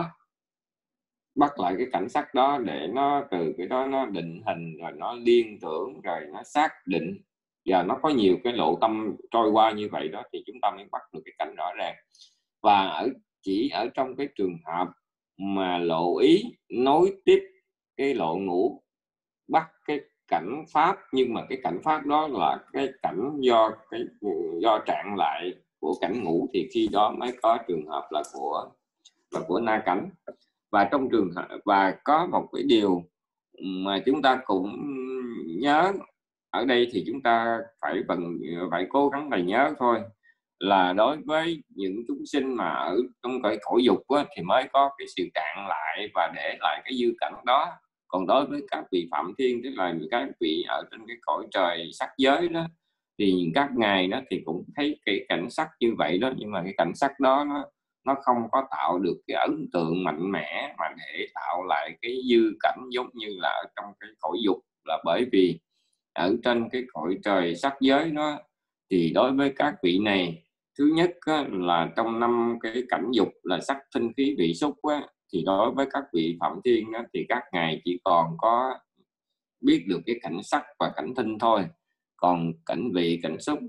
sắc đó, để nó từ cái đó nó định hình, rồi nó liên tưởng, rồi nó xác định, và nó có nhiều cái lộ tâm trôi qua như vậy đó, thì chúng ta mới bắt được cái cảnh rõ ràng. Và chỉ ở trong cái trường hợp mà lộ ý nối tiếp cái lộ ngũ, bắt cảnh pháp, nhưng mà cái cảnh pháp đó là cái cảnh do trạng lại của cảnh ngũ, thì khi đó mới có trường hợp là của na cảnh. Và trong trường hợp, và có một cái điều mà chúng ta cũng nhớ ở đây, thì chúng ta phải cố gắng là nhớ thôi, là đối với những chúng sinh mà ở trong cái cõi dục á, thì mới có cái sự trạng lại và để lại cái dư cảnh đó. Còn đối với các vị phạm thiên, tức là những các vị ở trên cái cõi trời sắc giới đó, thì các ngài đó thì cũng thấy cái cảnh sắc như vậy đó, nhưng mà cái cảnh sắc đó nó không có tạo được cái ấn tượng mạnh mẽ mà để tạo lại cái dư cảnh giống như là ở trong cái cõi dục. Là bởi vì ở trên cái cõi trời sắc giới đó, thì đối với các vị này, thứ nhất á, là trong 5 cái cảnh dục là sắc thinh khí vị xúc á, thì đối với các vị phạm thiên á, thì các ngài chỉ còn có biết được cái cảnh sắc và cảnh thinh thôi. Còn cảnh vị, cảnh xúc,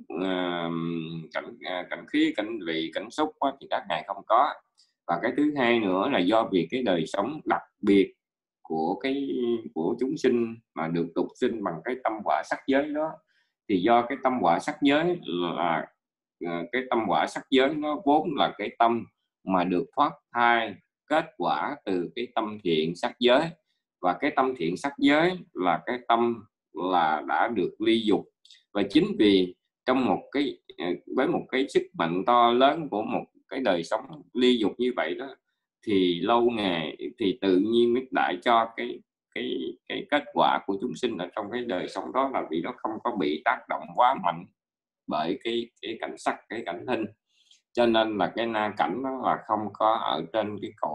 cảnh khí, cảnh vị, cảnh xúc á, thì các ngài không có. Và cái thứ hai nữa là do vì cái đời sống đặc biệt của chúng sinh mà được tục sinh bằng cái tâm quả sắc giới đó, thì do cái tâm quả sắc giới là cái tâm quả sắc giới nó vốn là cái tâm mà được thoát thai kết quả từ cái tâm thiện sắc giới, và cái tâm thiện sắc giới là cái tâm là đã được ly dục. Và chính vì trong một cái với một cái sức mạnh to lớn của một cái đời sống ly dục như vậy đó, thì lâu ngày thì tự nhiên mới đại cho cái kết quả của chúng sinh ở trong cái đời sống đó, là vì nó không có bị tác động quá mạnh bởi cái cảnh sắc, cái cảnh thinh. Cho nên là cái na cảnh đó là không có ở trên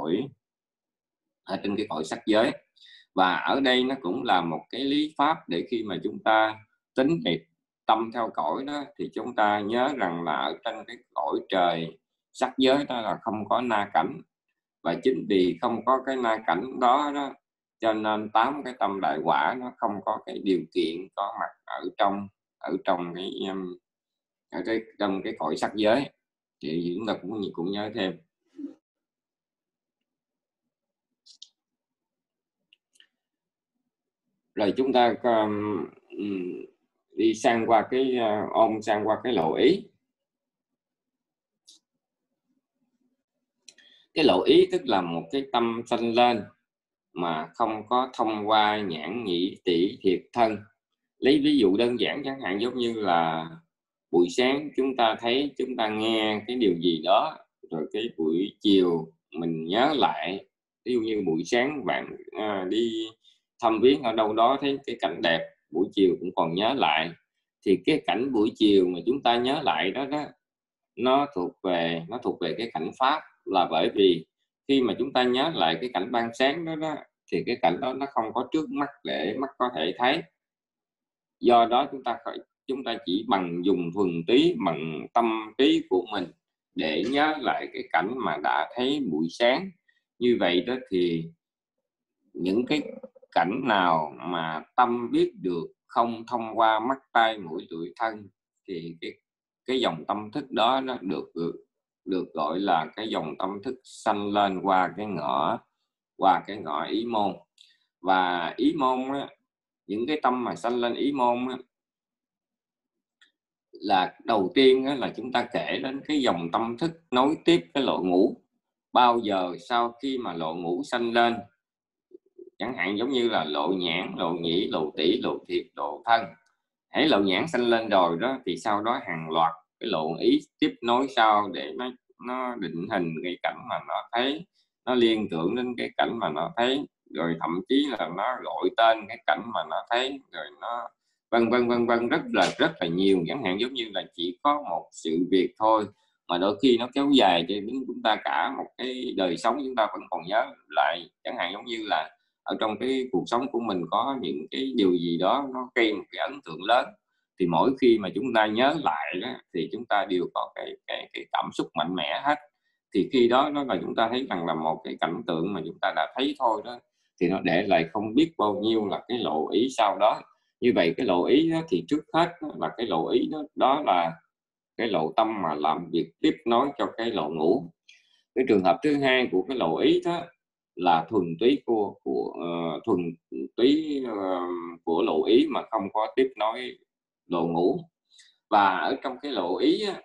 cái cõi sắc giới. Và ở đây nó cũng là một cái lý pháp để khi mà chúng ta tính về tâm theo cõi đó, thì chúng ta nhớ rằng là ở trên cái cõi trời sắc giới đó là không có na cảnh. Và chính vì không có cái na cảnh đó, cho nên 8 cái tâm đại quả nó không có cái điều kiện có mặt ở trong trong cái cõi sắc giới. Thì chúng ta cũng nhớ thêm. Rồi chúng ta đi sang qua sang qua cái lộ ý. Cái lộ ý tức là một cái tâm sanh lên mà không có thông qua nhãn nhĩ tỷ thiệt thân. Lấy ví dụ đơn giản chẳng hạn giống như là buổi sáng chúng ta thấy, chúng ta nghe cái điều gì đó, rồi cái buổi chiều mình nhớ lại. Ví dụ như buổi sáng bạn đi thăm viếng ở đâu đó thấy cái cảnh đẹp, buổi chiều cũng còn nhớ lại. Thì cái cảnh buổi chiều mà chúng ta nhớ lại đó, nó thuộc về cái cảnh pháp. Là bởi vì khi mà chúng ta nhớ lại cái cảnh ban sáng đó, thì cái cảnh đó nó không có trước mắt để mắt có thể thấy. Do đó chúng ta chỉ dùng thuần túy bằng tâm trí của mình để nhớ lại cái cảnh mà đã thấy buổi sáng. Như vậy đó thì những cái cảnh nào mà tâm biết được không thông qua mắt tai mũi lưỡi thân, thì cái dòng tâm thức đó nó được gọi là cái dòng tâm thức sanh lên qua cái ngõ ý môn. Và ý môn á, những cái tâm mà sanh lên ý môn á, là đầu tiên á, là chúng ta kể đến cái dòng tâm thức nối tiếp cái lộ ngũ. Bao giờ sau khi mà lộ ngũ sanh lên, chẳng hạn giống như là lộ nhãn, lộ nhĩ, lộ tỷ, lộ thiệt, lộ thân. Hãy lộ nhãn sanh lên rồi đó, thì sau đó hàng loạt cái lộ ý tiếp nối sau để nó định hình cái cảnh mà nó thấy, nó liên tưởng đến cái cảnh mà nó thấy, rồi thậm chí là nó gọi tên cái cảnh mà nó thấy, rồi nó vân vân rất là nhiều. Chẳng hạn giống như là chỉ có một sự việc thôi mà đôi khi nó kéo dài cho đến chúng ta cả một cái đời sống chúng ta vẫn còn nhớ lại. Chẳng hạn giống như là ở trong cái cuộc sống của mình có những cái điều gì đó nó gây một cái ấn tượng lớn, thì mỗi khi mà chúng ta nhớ lại đó, thì chúng ta đều có cái cảm xúc mạnh mẽ hết. Thì khi đó nó là chúng ta thấy rằng là một cái cảnh tượng mà chúng ta đã thấy thôi đó, thì nó để lại không biết bao nhiêu là cái lộ ý sau đó. Như vậy cái lộ ý đó, thì trước hết đó là cái lộ ý đó là cái lộ tâm mà làm việc tiếp nối cho cái lộ ngũ. Cái trường hợp thứ hai của cái lộ ý đó là thuần túy thuần túy của lộ ý mà không có tiếp nối lộ ngũ. Và ở trong cái lộ ý á,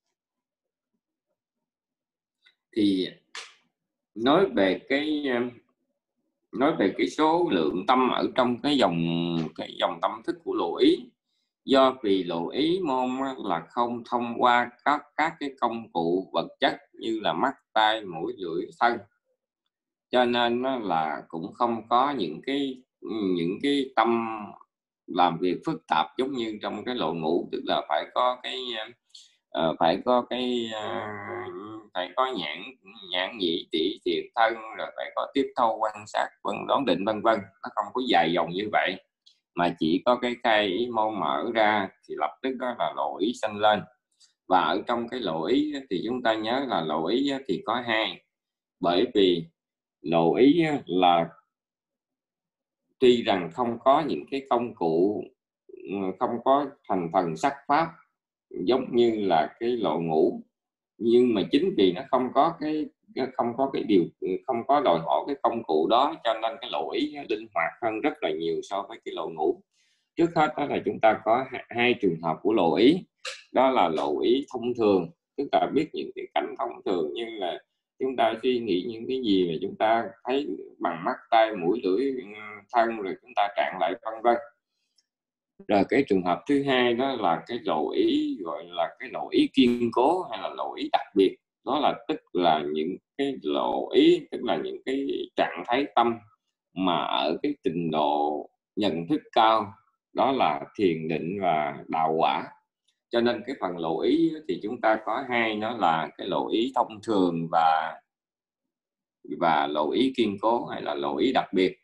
thì nói về cái số lượng tâm ở trong cái dòng tâm thức của lộ ý, do vì lộ ý môn là không thông qua các cái công cụ vật chất như là mắt, tai, mũi, lưỡi, thân, cho nên là cũng không có những cái tâm làm việc phức tạp giống như trong cái lộ ngũ, tức là phải có phải có nhãn nhãn nhị tỷ thiệt thân, rồi phải có tiếp thâu quan sát đoán định vân vân. Nó không có dài dòng như vậy, mà chỉ có cái khai ý môn mở ra thì lập tức đó là lộ ý sanh lên. Và ở trong cái lộ ý thì chúng ta nhớ là lộ ý thì có hai, bởi vì lộ ý là tuy rằng không có những cái công cụ, không có thành phần sắc pháp giống như là cái lộ ngũ, nhưng mà chính vì nó không có không có đòi hỏi cái công cụ đó, cho nên cái lộ ý linh hoạt hơn rất là nhiều so với cái lộ ngũ. Trước hết đó là chúng ta có hai trường hợp của lộ ý, đó là lộ ý thông thường, tức là biết những cái cảnh thông thường như là chúng ta suy nghĩ những cái gì mà chúng ta thấy bằng mắt, tai, mũi, lưỡi, thân, rồi chúng ta trạng lại vân vân. Rồi cái trường hợp thứ hai đó là cái lộ ý gọi là cái lộ ý kiên cố hay là lộ ý đặc biệt, đó là tức là những cái lộ ý, tức là những cái trạng thái tâm mà ở cái trình độ nhận thức cao, đó là thiền định và đạo quả. Cho nên cái phần lộ ý thì chúng ta có hai, nó là cái lộ ý thông thường và lộ ý kiên cố hay là lộ ý đặc biệt.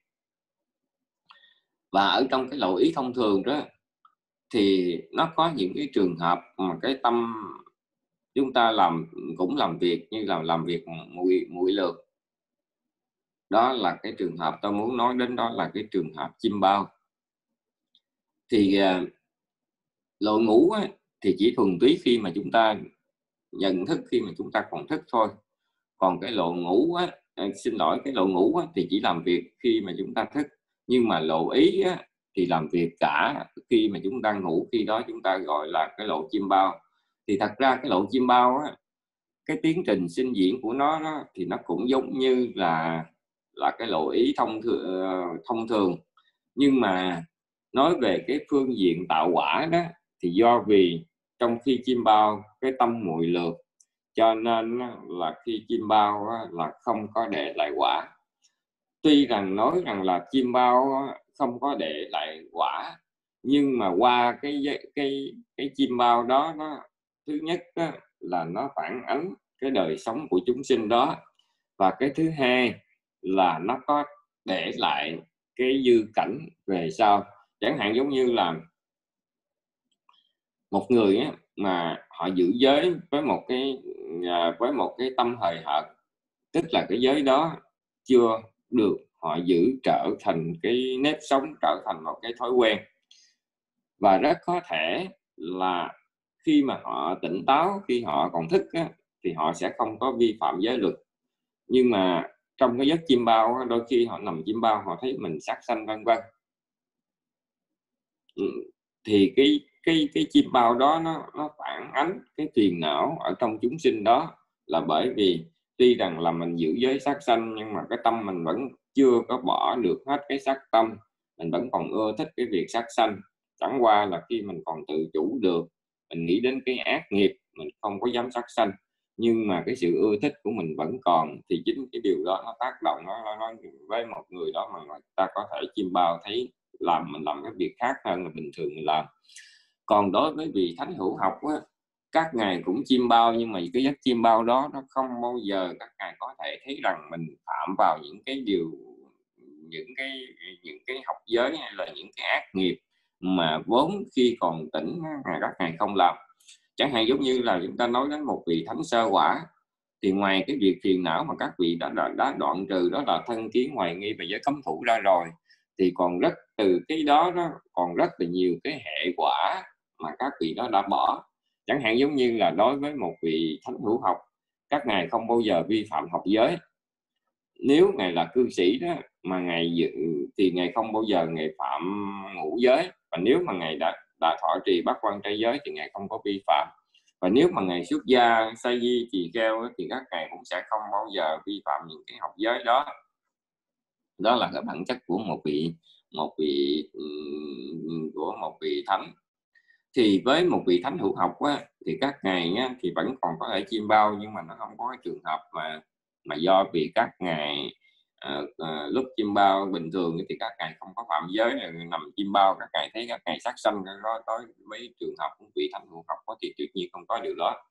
Và ở trong cái lộ ý thông thường đó thì nó có những cái trường hợp mà cái tâm chúng ta cũng làm việc như là làm việc muội lược. Đó là cái trường hợp tôi muốn nói đến, đó là cái trường hợp chim bao. Thì lộ ngũ á, thì chỉ thuần túy khi mà chúng ta nhận thức, khi mà chúng ta còn thức thôi. Còn cái lộ ngũ á, cái lộ ngũ á, thì chỉ làm việc khi mà chúng ta thức. Nhưng mà lộ ý á, thì làm việc cả khi mà chúng ta ngủ, khi đó chúng ta gọi là cái lộ chim bao. Thì thật ra cái lộ chim bao á, cái tiến trình sinh diễn của nó đó, thì nó cũng giống như là cái lộ ý thông thường. Nhưng mà nói về cái phương diện tạo quả đó, thì do vì trong khi chim bao cái tâm muội lược, cho nên là khi chim bao là không có để lại quả. Tuy rằng nói rằng là chim bao không có để lại quả, nhưng mà qua cái chim bao đó, thứ nhất là nó phản ánh cái đời sống của chúng sinh đó, và cái thứ hai là nó có để lại cái dư cảnh về sau. Chẳng hạn giống như là một người á, mà họ giữ giới với một cái tâm hời hợt, tức là cái giới đó chưa được họ giữ trở thành cái nếp sống, trở thành một cái thói quen. Và rất có thể là khi mà họ tỉnh táo, khi họ còn thức á, thì họ sẽ không có vi phạm giới luật. Nhưng mà trong cái giấc chim bao á, đôi khi họ nằm chim bao, họ thấy mình sát sanh vân vân. Thì cái chim bao đó nó phản ánh cái phiền não ở trong chúng sinh đó, là bởi vì tuy rằng là mình giữ giới sát sanh, nhưng mà cái tâm mình vẫn chưa có bỏ được hết cái sát tâm, mình vẫn còn ưa thích cái việc sát sanh. Chẳng qua là khi mình còn tự chủ được, mình nghĩ đến cái ác nghiệp, mình không có dám sát sanh, nhưng mà cái sự ưa thích của mình vẫn còn, thì chính cái điều đó nó tác động nó với một người đó mà người ta có thể chim bao thấy mình làm cái việc khác hơn là bình thường mình làm. Còn đối với vị thánh hữu học á, các ngài cũng chim bao, nhưng mà cái giấc chim bao đó nó không bao giờ các ngài có thể thấy rằng mình phạm vào những cái điều, những cái học giới hay là những cái ác nghiệp mà vốn khi còn tỉnh các ngài không làm. Chẳng hạn giống như là chúng ta nói đến một vị thánh sơ quả, thì ngoài cái việc phiền não mà các vị đã đoạn trừ, đó là thân kiến, hoài nghi và giới cấm thủ ra rồi, thì còn từ cái đó còn rất là nhiều cái hệ quả mà các vị đó đã bỏ. Chẳng hạn giống như là đối với một vị thánh hữu học, các ngài không bao giờ vi phạm học giới. nếu ngài là cư sĩ đó mà ngài thì ngài không bao giờ ngài phạm ngũ giới, và nếu mà ngài đã thọ trì bát quan trai giới thì ngài không có vi phạm. Và nếu mà ngài xuất gia sa di tỳ kheo thì các ngài cũng sẽ không bao giờ vi phạm những cái học giới đó. Đó là cái bản chất của một vị thánh. Thì với một vị thánh hữu học á, thì các ngài á, thì vẫn còn có thể chiêm bao, nhưng mà nó không có cái trường hợp mà do vì các ngài lúc chiêm bao bình thường thì các ngài không có phạm giới, nằm chiêm bao các ngài thấy các ngài sát sanh, đó tới mấy trường hợp của vị thánh hữu học có thì tuyệt nhiên không có điều đó.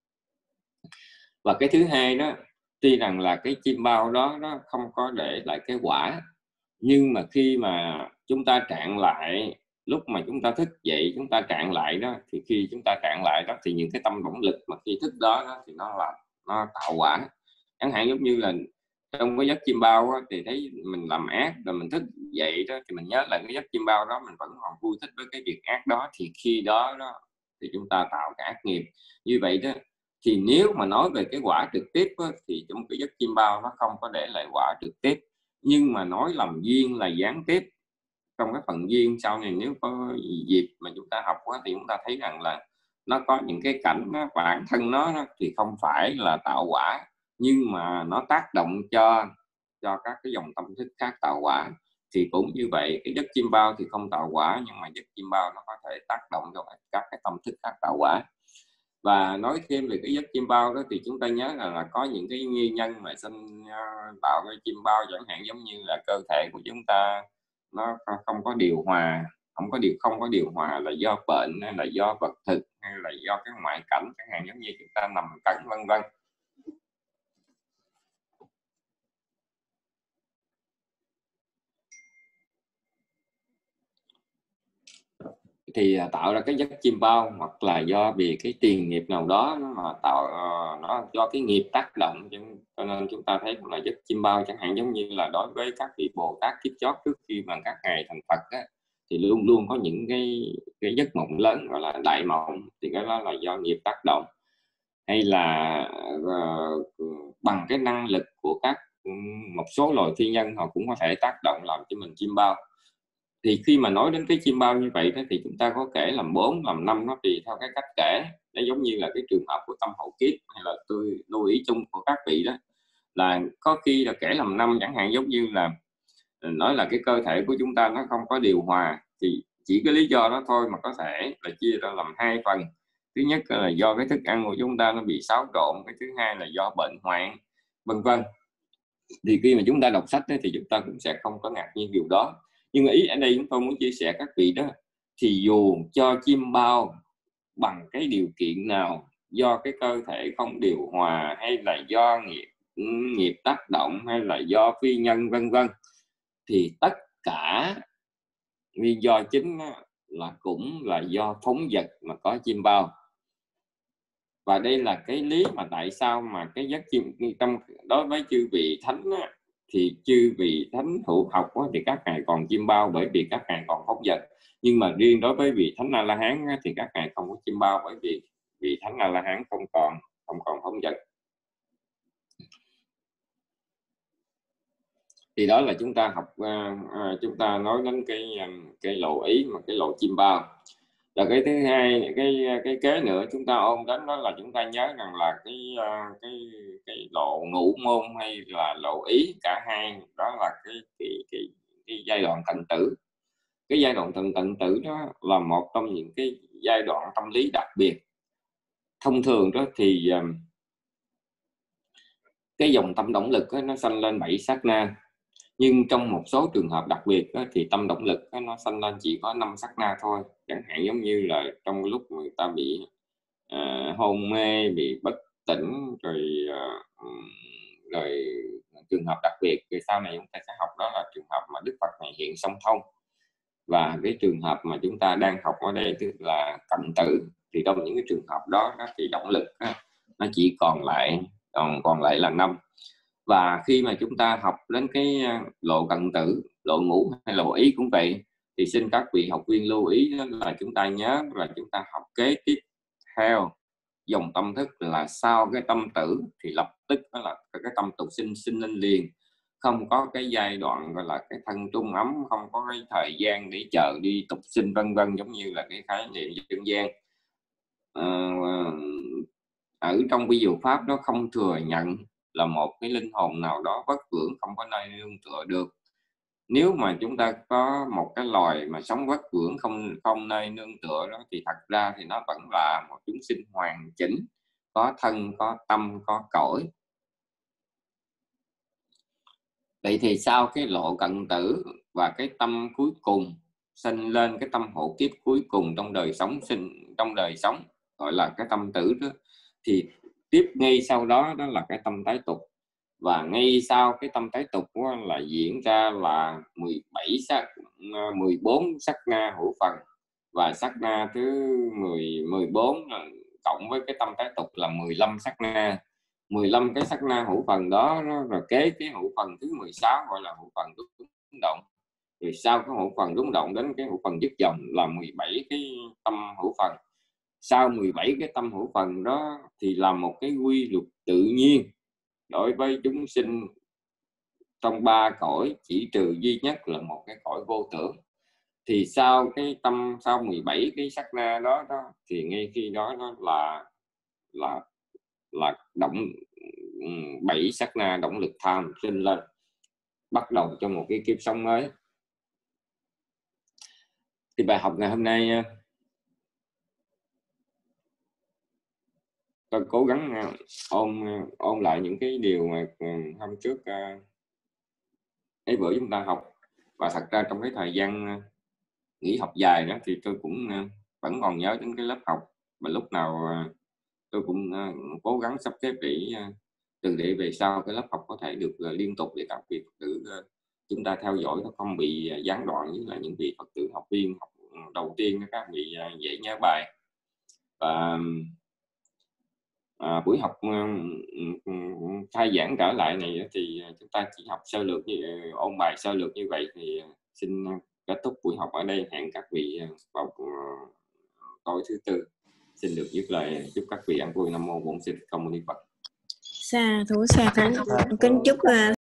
Và cái thứ hai đó, tuy rằng là cái chiêm bao đó nó không có để lại cái quả, nhưng mà khi mà chúng ta trạng lại, lúc mà chúng ta thức dậy chúng ta trạng lại đó, thì khi chúng ta trạng lại đó thì những cái tâm động lực mà khi thức đó, thì nó tạo quả. Chẳng hạn giống như là trong cái giấc chiêm bao đó, thì thấy mình làm ác rồi mình thức dậy đó, thì mình nhớ lại cái giấc chiêm bao đó, mình vẫn còn vui thích với cái việc ác đó, thì khi đó thì chúng ta tạo cái ác nghiệp. Như vậy đó, thì nếu mà nói về cái quả trực tiếp đó, thì trong cái giấc chiêm bao nó không có để lại quả trực tiếp, nhưng mà nói làm duyên là gián tiếp. Trong cái phần duyên sau này nếu có dịp mà chúng ta học quá, thì chúng ta thấy rằng là nó có những cái cảnh bản thân nó thì không phải là tạo quả, nhưng mà nó tác động cho các cái dòng tâm thức khác tạo quả. Thì cũng như vậy, cái giấc chiêm bao thì không tạo quả, nhưng mà giấc chiêm bao nó có thể tác động cho các cái tâm thức khác tạo quả. Và nói thêm về cái giấc chiêm bao đó, thì chúng ta nhớ là có những cái nguyên nhân mà sinh tạo cái chiêm bao, chẳng hạn giống như là cơ thể của chúng ta nó không có điều hòa, không có điều hòa là do bệnh, hay là do vật thực, hay là do cái ngoại cảnh, chẳng hạn giống như chúng ta nằm cấn vân vân. Thì tạo ra cái giấc chiêm bao, hoặc là do vì cái tiền nghiệp nào đó mà tạo nó do cái nghiệp tác động, cho nên chúng ta thấy là giấc chiêm bao. Chẳng hạn giống như là đối với các vị Bồ Tát kiếp chót trước khi mà các ngài thành Phật á, thì luôn luôn có những cái giấc mộng lớn gọi là đại mộng, thì cái đó là do nghiệp tác động, hay là bằng cái năng lực của một số loài phi nhân, họ cũng có thể tác động làm cho mình chiêm bao. Thì khi mà nói đến cái chiêm bao như vậy đó, thì chúng ta có kể làm 4 làm 5, nó tùy theo cái cách kể. Nó giống như là cái trường hợp của tâm hậu kiếp, hay là tôi lưu ý chung của các vị đó, là có khi là kể làm 5, chẳng hạn giống như là nói là cái cơ thể của chúng ta nó không có điều hòa, thì chỉ cái lý do đó thôi mà có thể là chia ra làm 2 phần. Thứ nhất là do cái thức ăn của chúng ta nó bị xáo trộn, cái thứ hai là do bệnh hoạn, vân vân. Thì khi mà chúng ta đọc sách ấy, thì chúng ta cũng sẽ không có ngạc nhiên điều đó. Nhưng mà ý ở đây chúng tôi muốn chia sẻ các vị đó, thì dù cho chiêm bao bằng cái điều kiện nào, do cái cơ thể không điều hòa, hay là do nghiệp tác động, hay là do phi nhân vân vân, thì tất cả nguyên do chính là cũng là do phóng dật mà có chiêm bao. Và đây là cái lý mà tại sao mà cái giấc chiêm trong đối với chư vị thánh á, thì chư vị thánh hữu học á, thì các ngài còn chiêm bao, bởi vì các ngài còn phóng dật. Nhưng mà riêng đối với vị thánh A La Hán á, thì các ngài không có chiêm bao, bởi vì vị thánh A La Hán không còn phóng dật. Thì đó là chúng ta học chúng ta nói đến cái lộ ý, mà cái lộ chiêm bao. Và cái thứ hai, cái kế nữa chúng ta ôm đến đó là chúng ta nhớ rằng là cái lộ ngũ môn hay là lộ ý, cả hai đó là cái giai đoạn cận tử. Cái giai đoạn cận tử đó là một trong những cái giai đoạn tâm lý đặc biệt. Thông thường đó thì cái dòng tâm động lực đó, nó sanh lên 7 sát na, nhưng trong một số trường hợp đặc biệt đó, thì tâm động lực đó, nó sanh lên chỉ có 5 sát na thôi. Chẳng hạn giống như là trong lúc người ta bị hôn mê, bị bất tỉnh, rồi trường hợp đặc biệt thì sau này chúng ta sẽ học, đó là trường hợp mà Đức Phật này hiện song thông. Và cái trường hợp mà chúng ta đang học ở đây tức là cận tử, thì trong những cái trường hợp đó thì động lực nó chỉ còn lại là 5. Và khi mà chúng ta học đến cái lộ cận tử, lộ ngũ hay lộ ý cũng vậy, thì xin các vị học viên lưu ý là chúng ta nhớ là chúng ta học kế tiếp theo dòng tâm thức là sau cái tâm tử thì lập tức đó là cái tâm tục sinh lên liền. không có cái giai đoạn gọi là cái thân trung ấm, không có cái thời gian để chờ đi tục sinh vân vân, giống như là cái khái niệm dân gian. Ở trong vi diệu pháp nó không thừa nhận là một cái linh hồn nào đó vất vưởng không có nơi nương tựa được. Nếu mà chúng ta có một cái loài mà sống vất vưởng không nơi nương tựa đó, thì thật ra thì nó vẫn là một chúng sinh hoàn chỉnh, có thân, có tâm, có cõi. Vậy thì sau cái lộ cận tử và cái tâm cuối cùng sinh lên cái tâm hộ kiếp cuối cùng trong đời sống gọi là cái tâm tử đó, thì tiếp ngay sau đó đó là cái tâm tái tục. Và ngay sau cái tâm tái tục đó là diễn ra là 14 sát na hữu phần, và sát na thứ 14 cộng với cái tâm tái tục là 15 sát na. 15 cái sát na hữu phần đó rồi kế cái hữu phần thứ 16 gọi là hữu phần rung động. Rồi sau cái hữu phần rung động đến cái hữu phần dứt dòng là 17 cái tâm hữu phần. Sau 17 cái tâm hữu phần đó thì là một cái quy luật tự nhiên đối với chúng sinh trong 3 cõi, chỉ trừ duy nhất là một cái cõi vô tưởng. Thì sau 17 cái sát na đó thì ngay khi đó nó là động 7 sát na động lực tham sinh lên, bắt đầu cho một cái kiếp sống mới. Thì bài học ngày hôm nay tôi cố gắng ôn lại những cái điều mà hôm trước bữa chúng ta học. Và thật ra trong cái thời gian nghỉ học dài đó thì tôi cũng vẫn còn nhớ đến cái lớp học, và lúc nào tôi cũng cố gắng sắp xếp để từ để về sau cái lớp học có thể được liên tục để các vị Phật tử chúng ta theo dõi, nó không bị gián đoạn như là những vị Phật tử học viên học đầu tiên, các vị dễ nhớ bài. Và buổi học khai giảng trở lại này thì chúng ta chỉ học sơ lược ôn bài sơ lược như vậy thì xin kết thúc buổi học ở đây. Hẹn các vị vào tối thứ tư. Xin được dứt lời chúc các vị an vui. Nam mô Bổn Sư Thích Ca Mâu Ni Phật. Sa thú kính chúc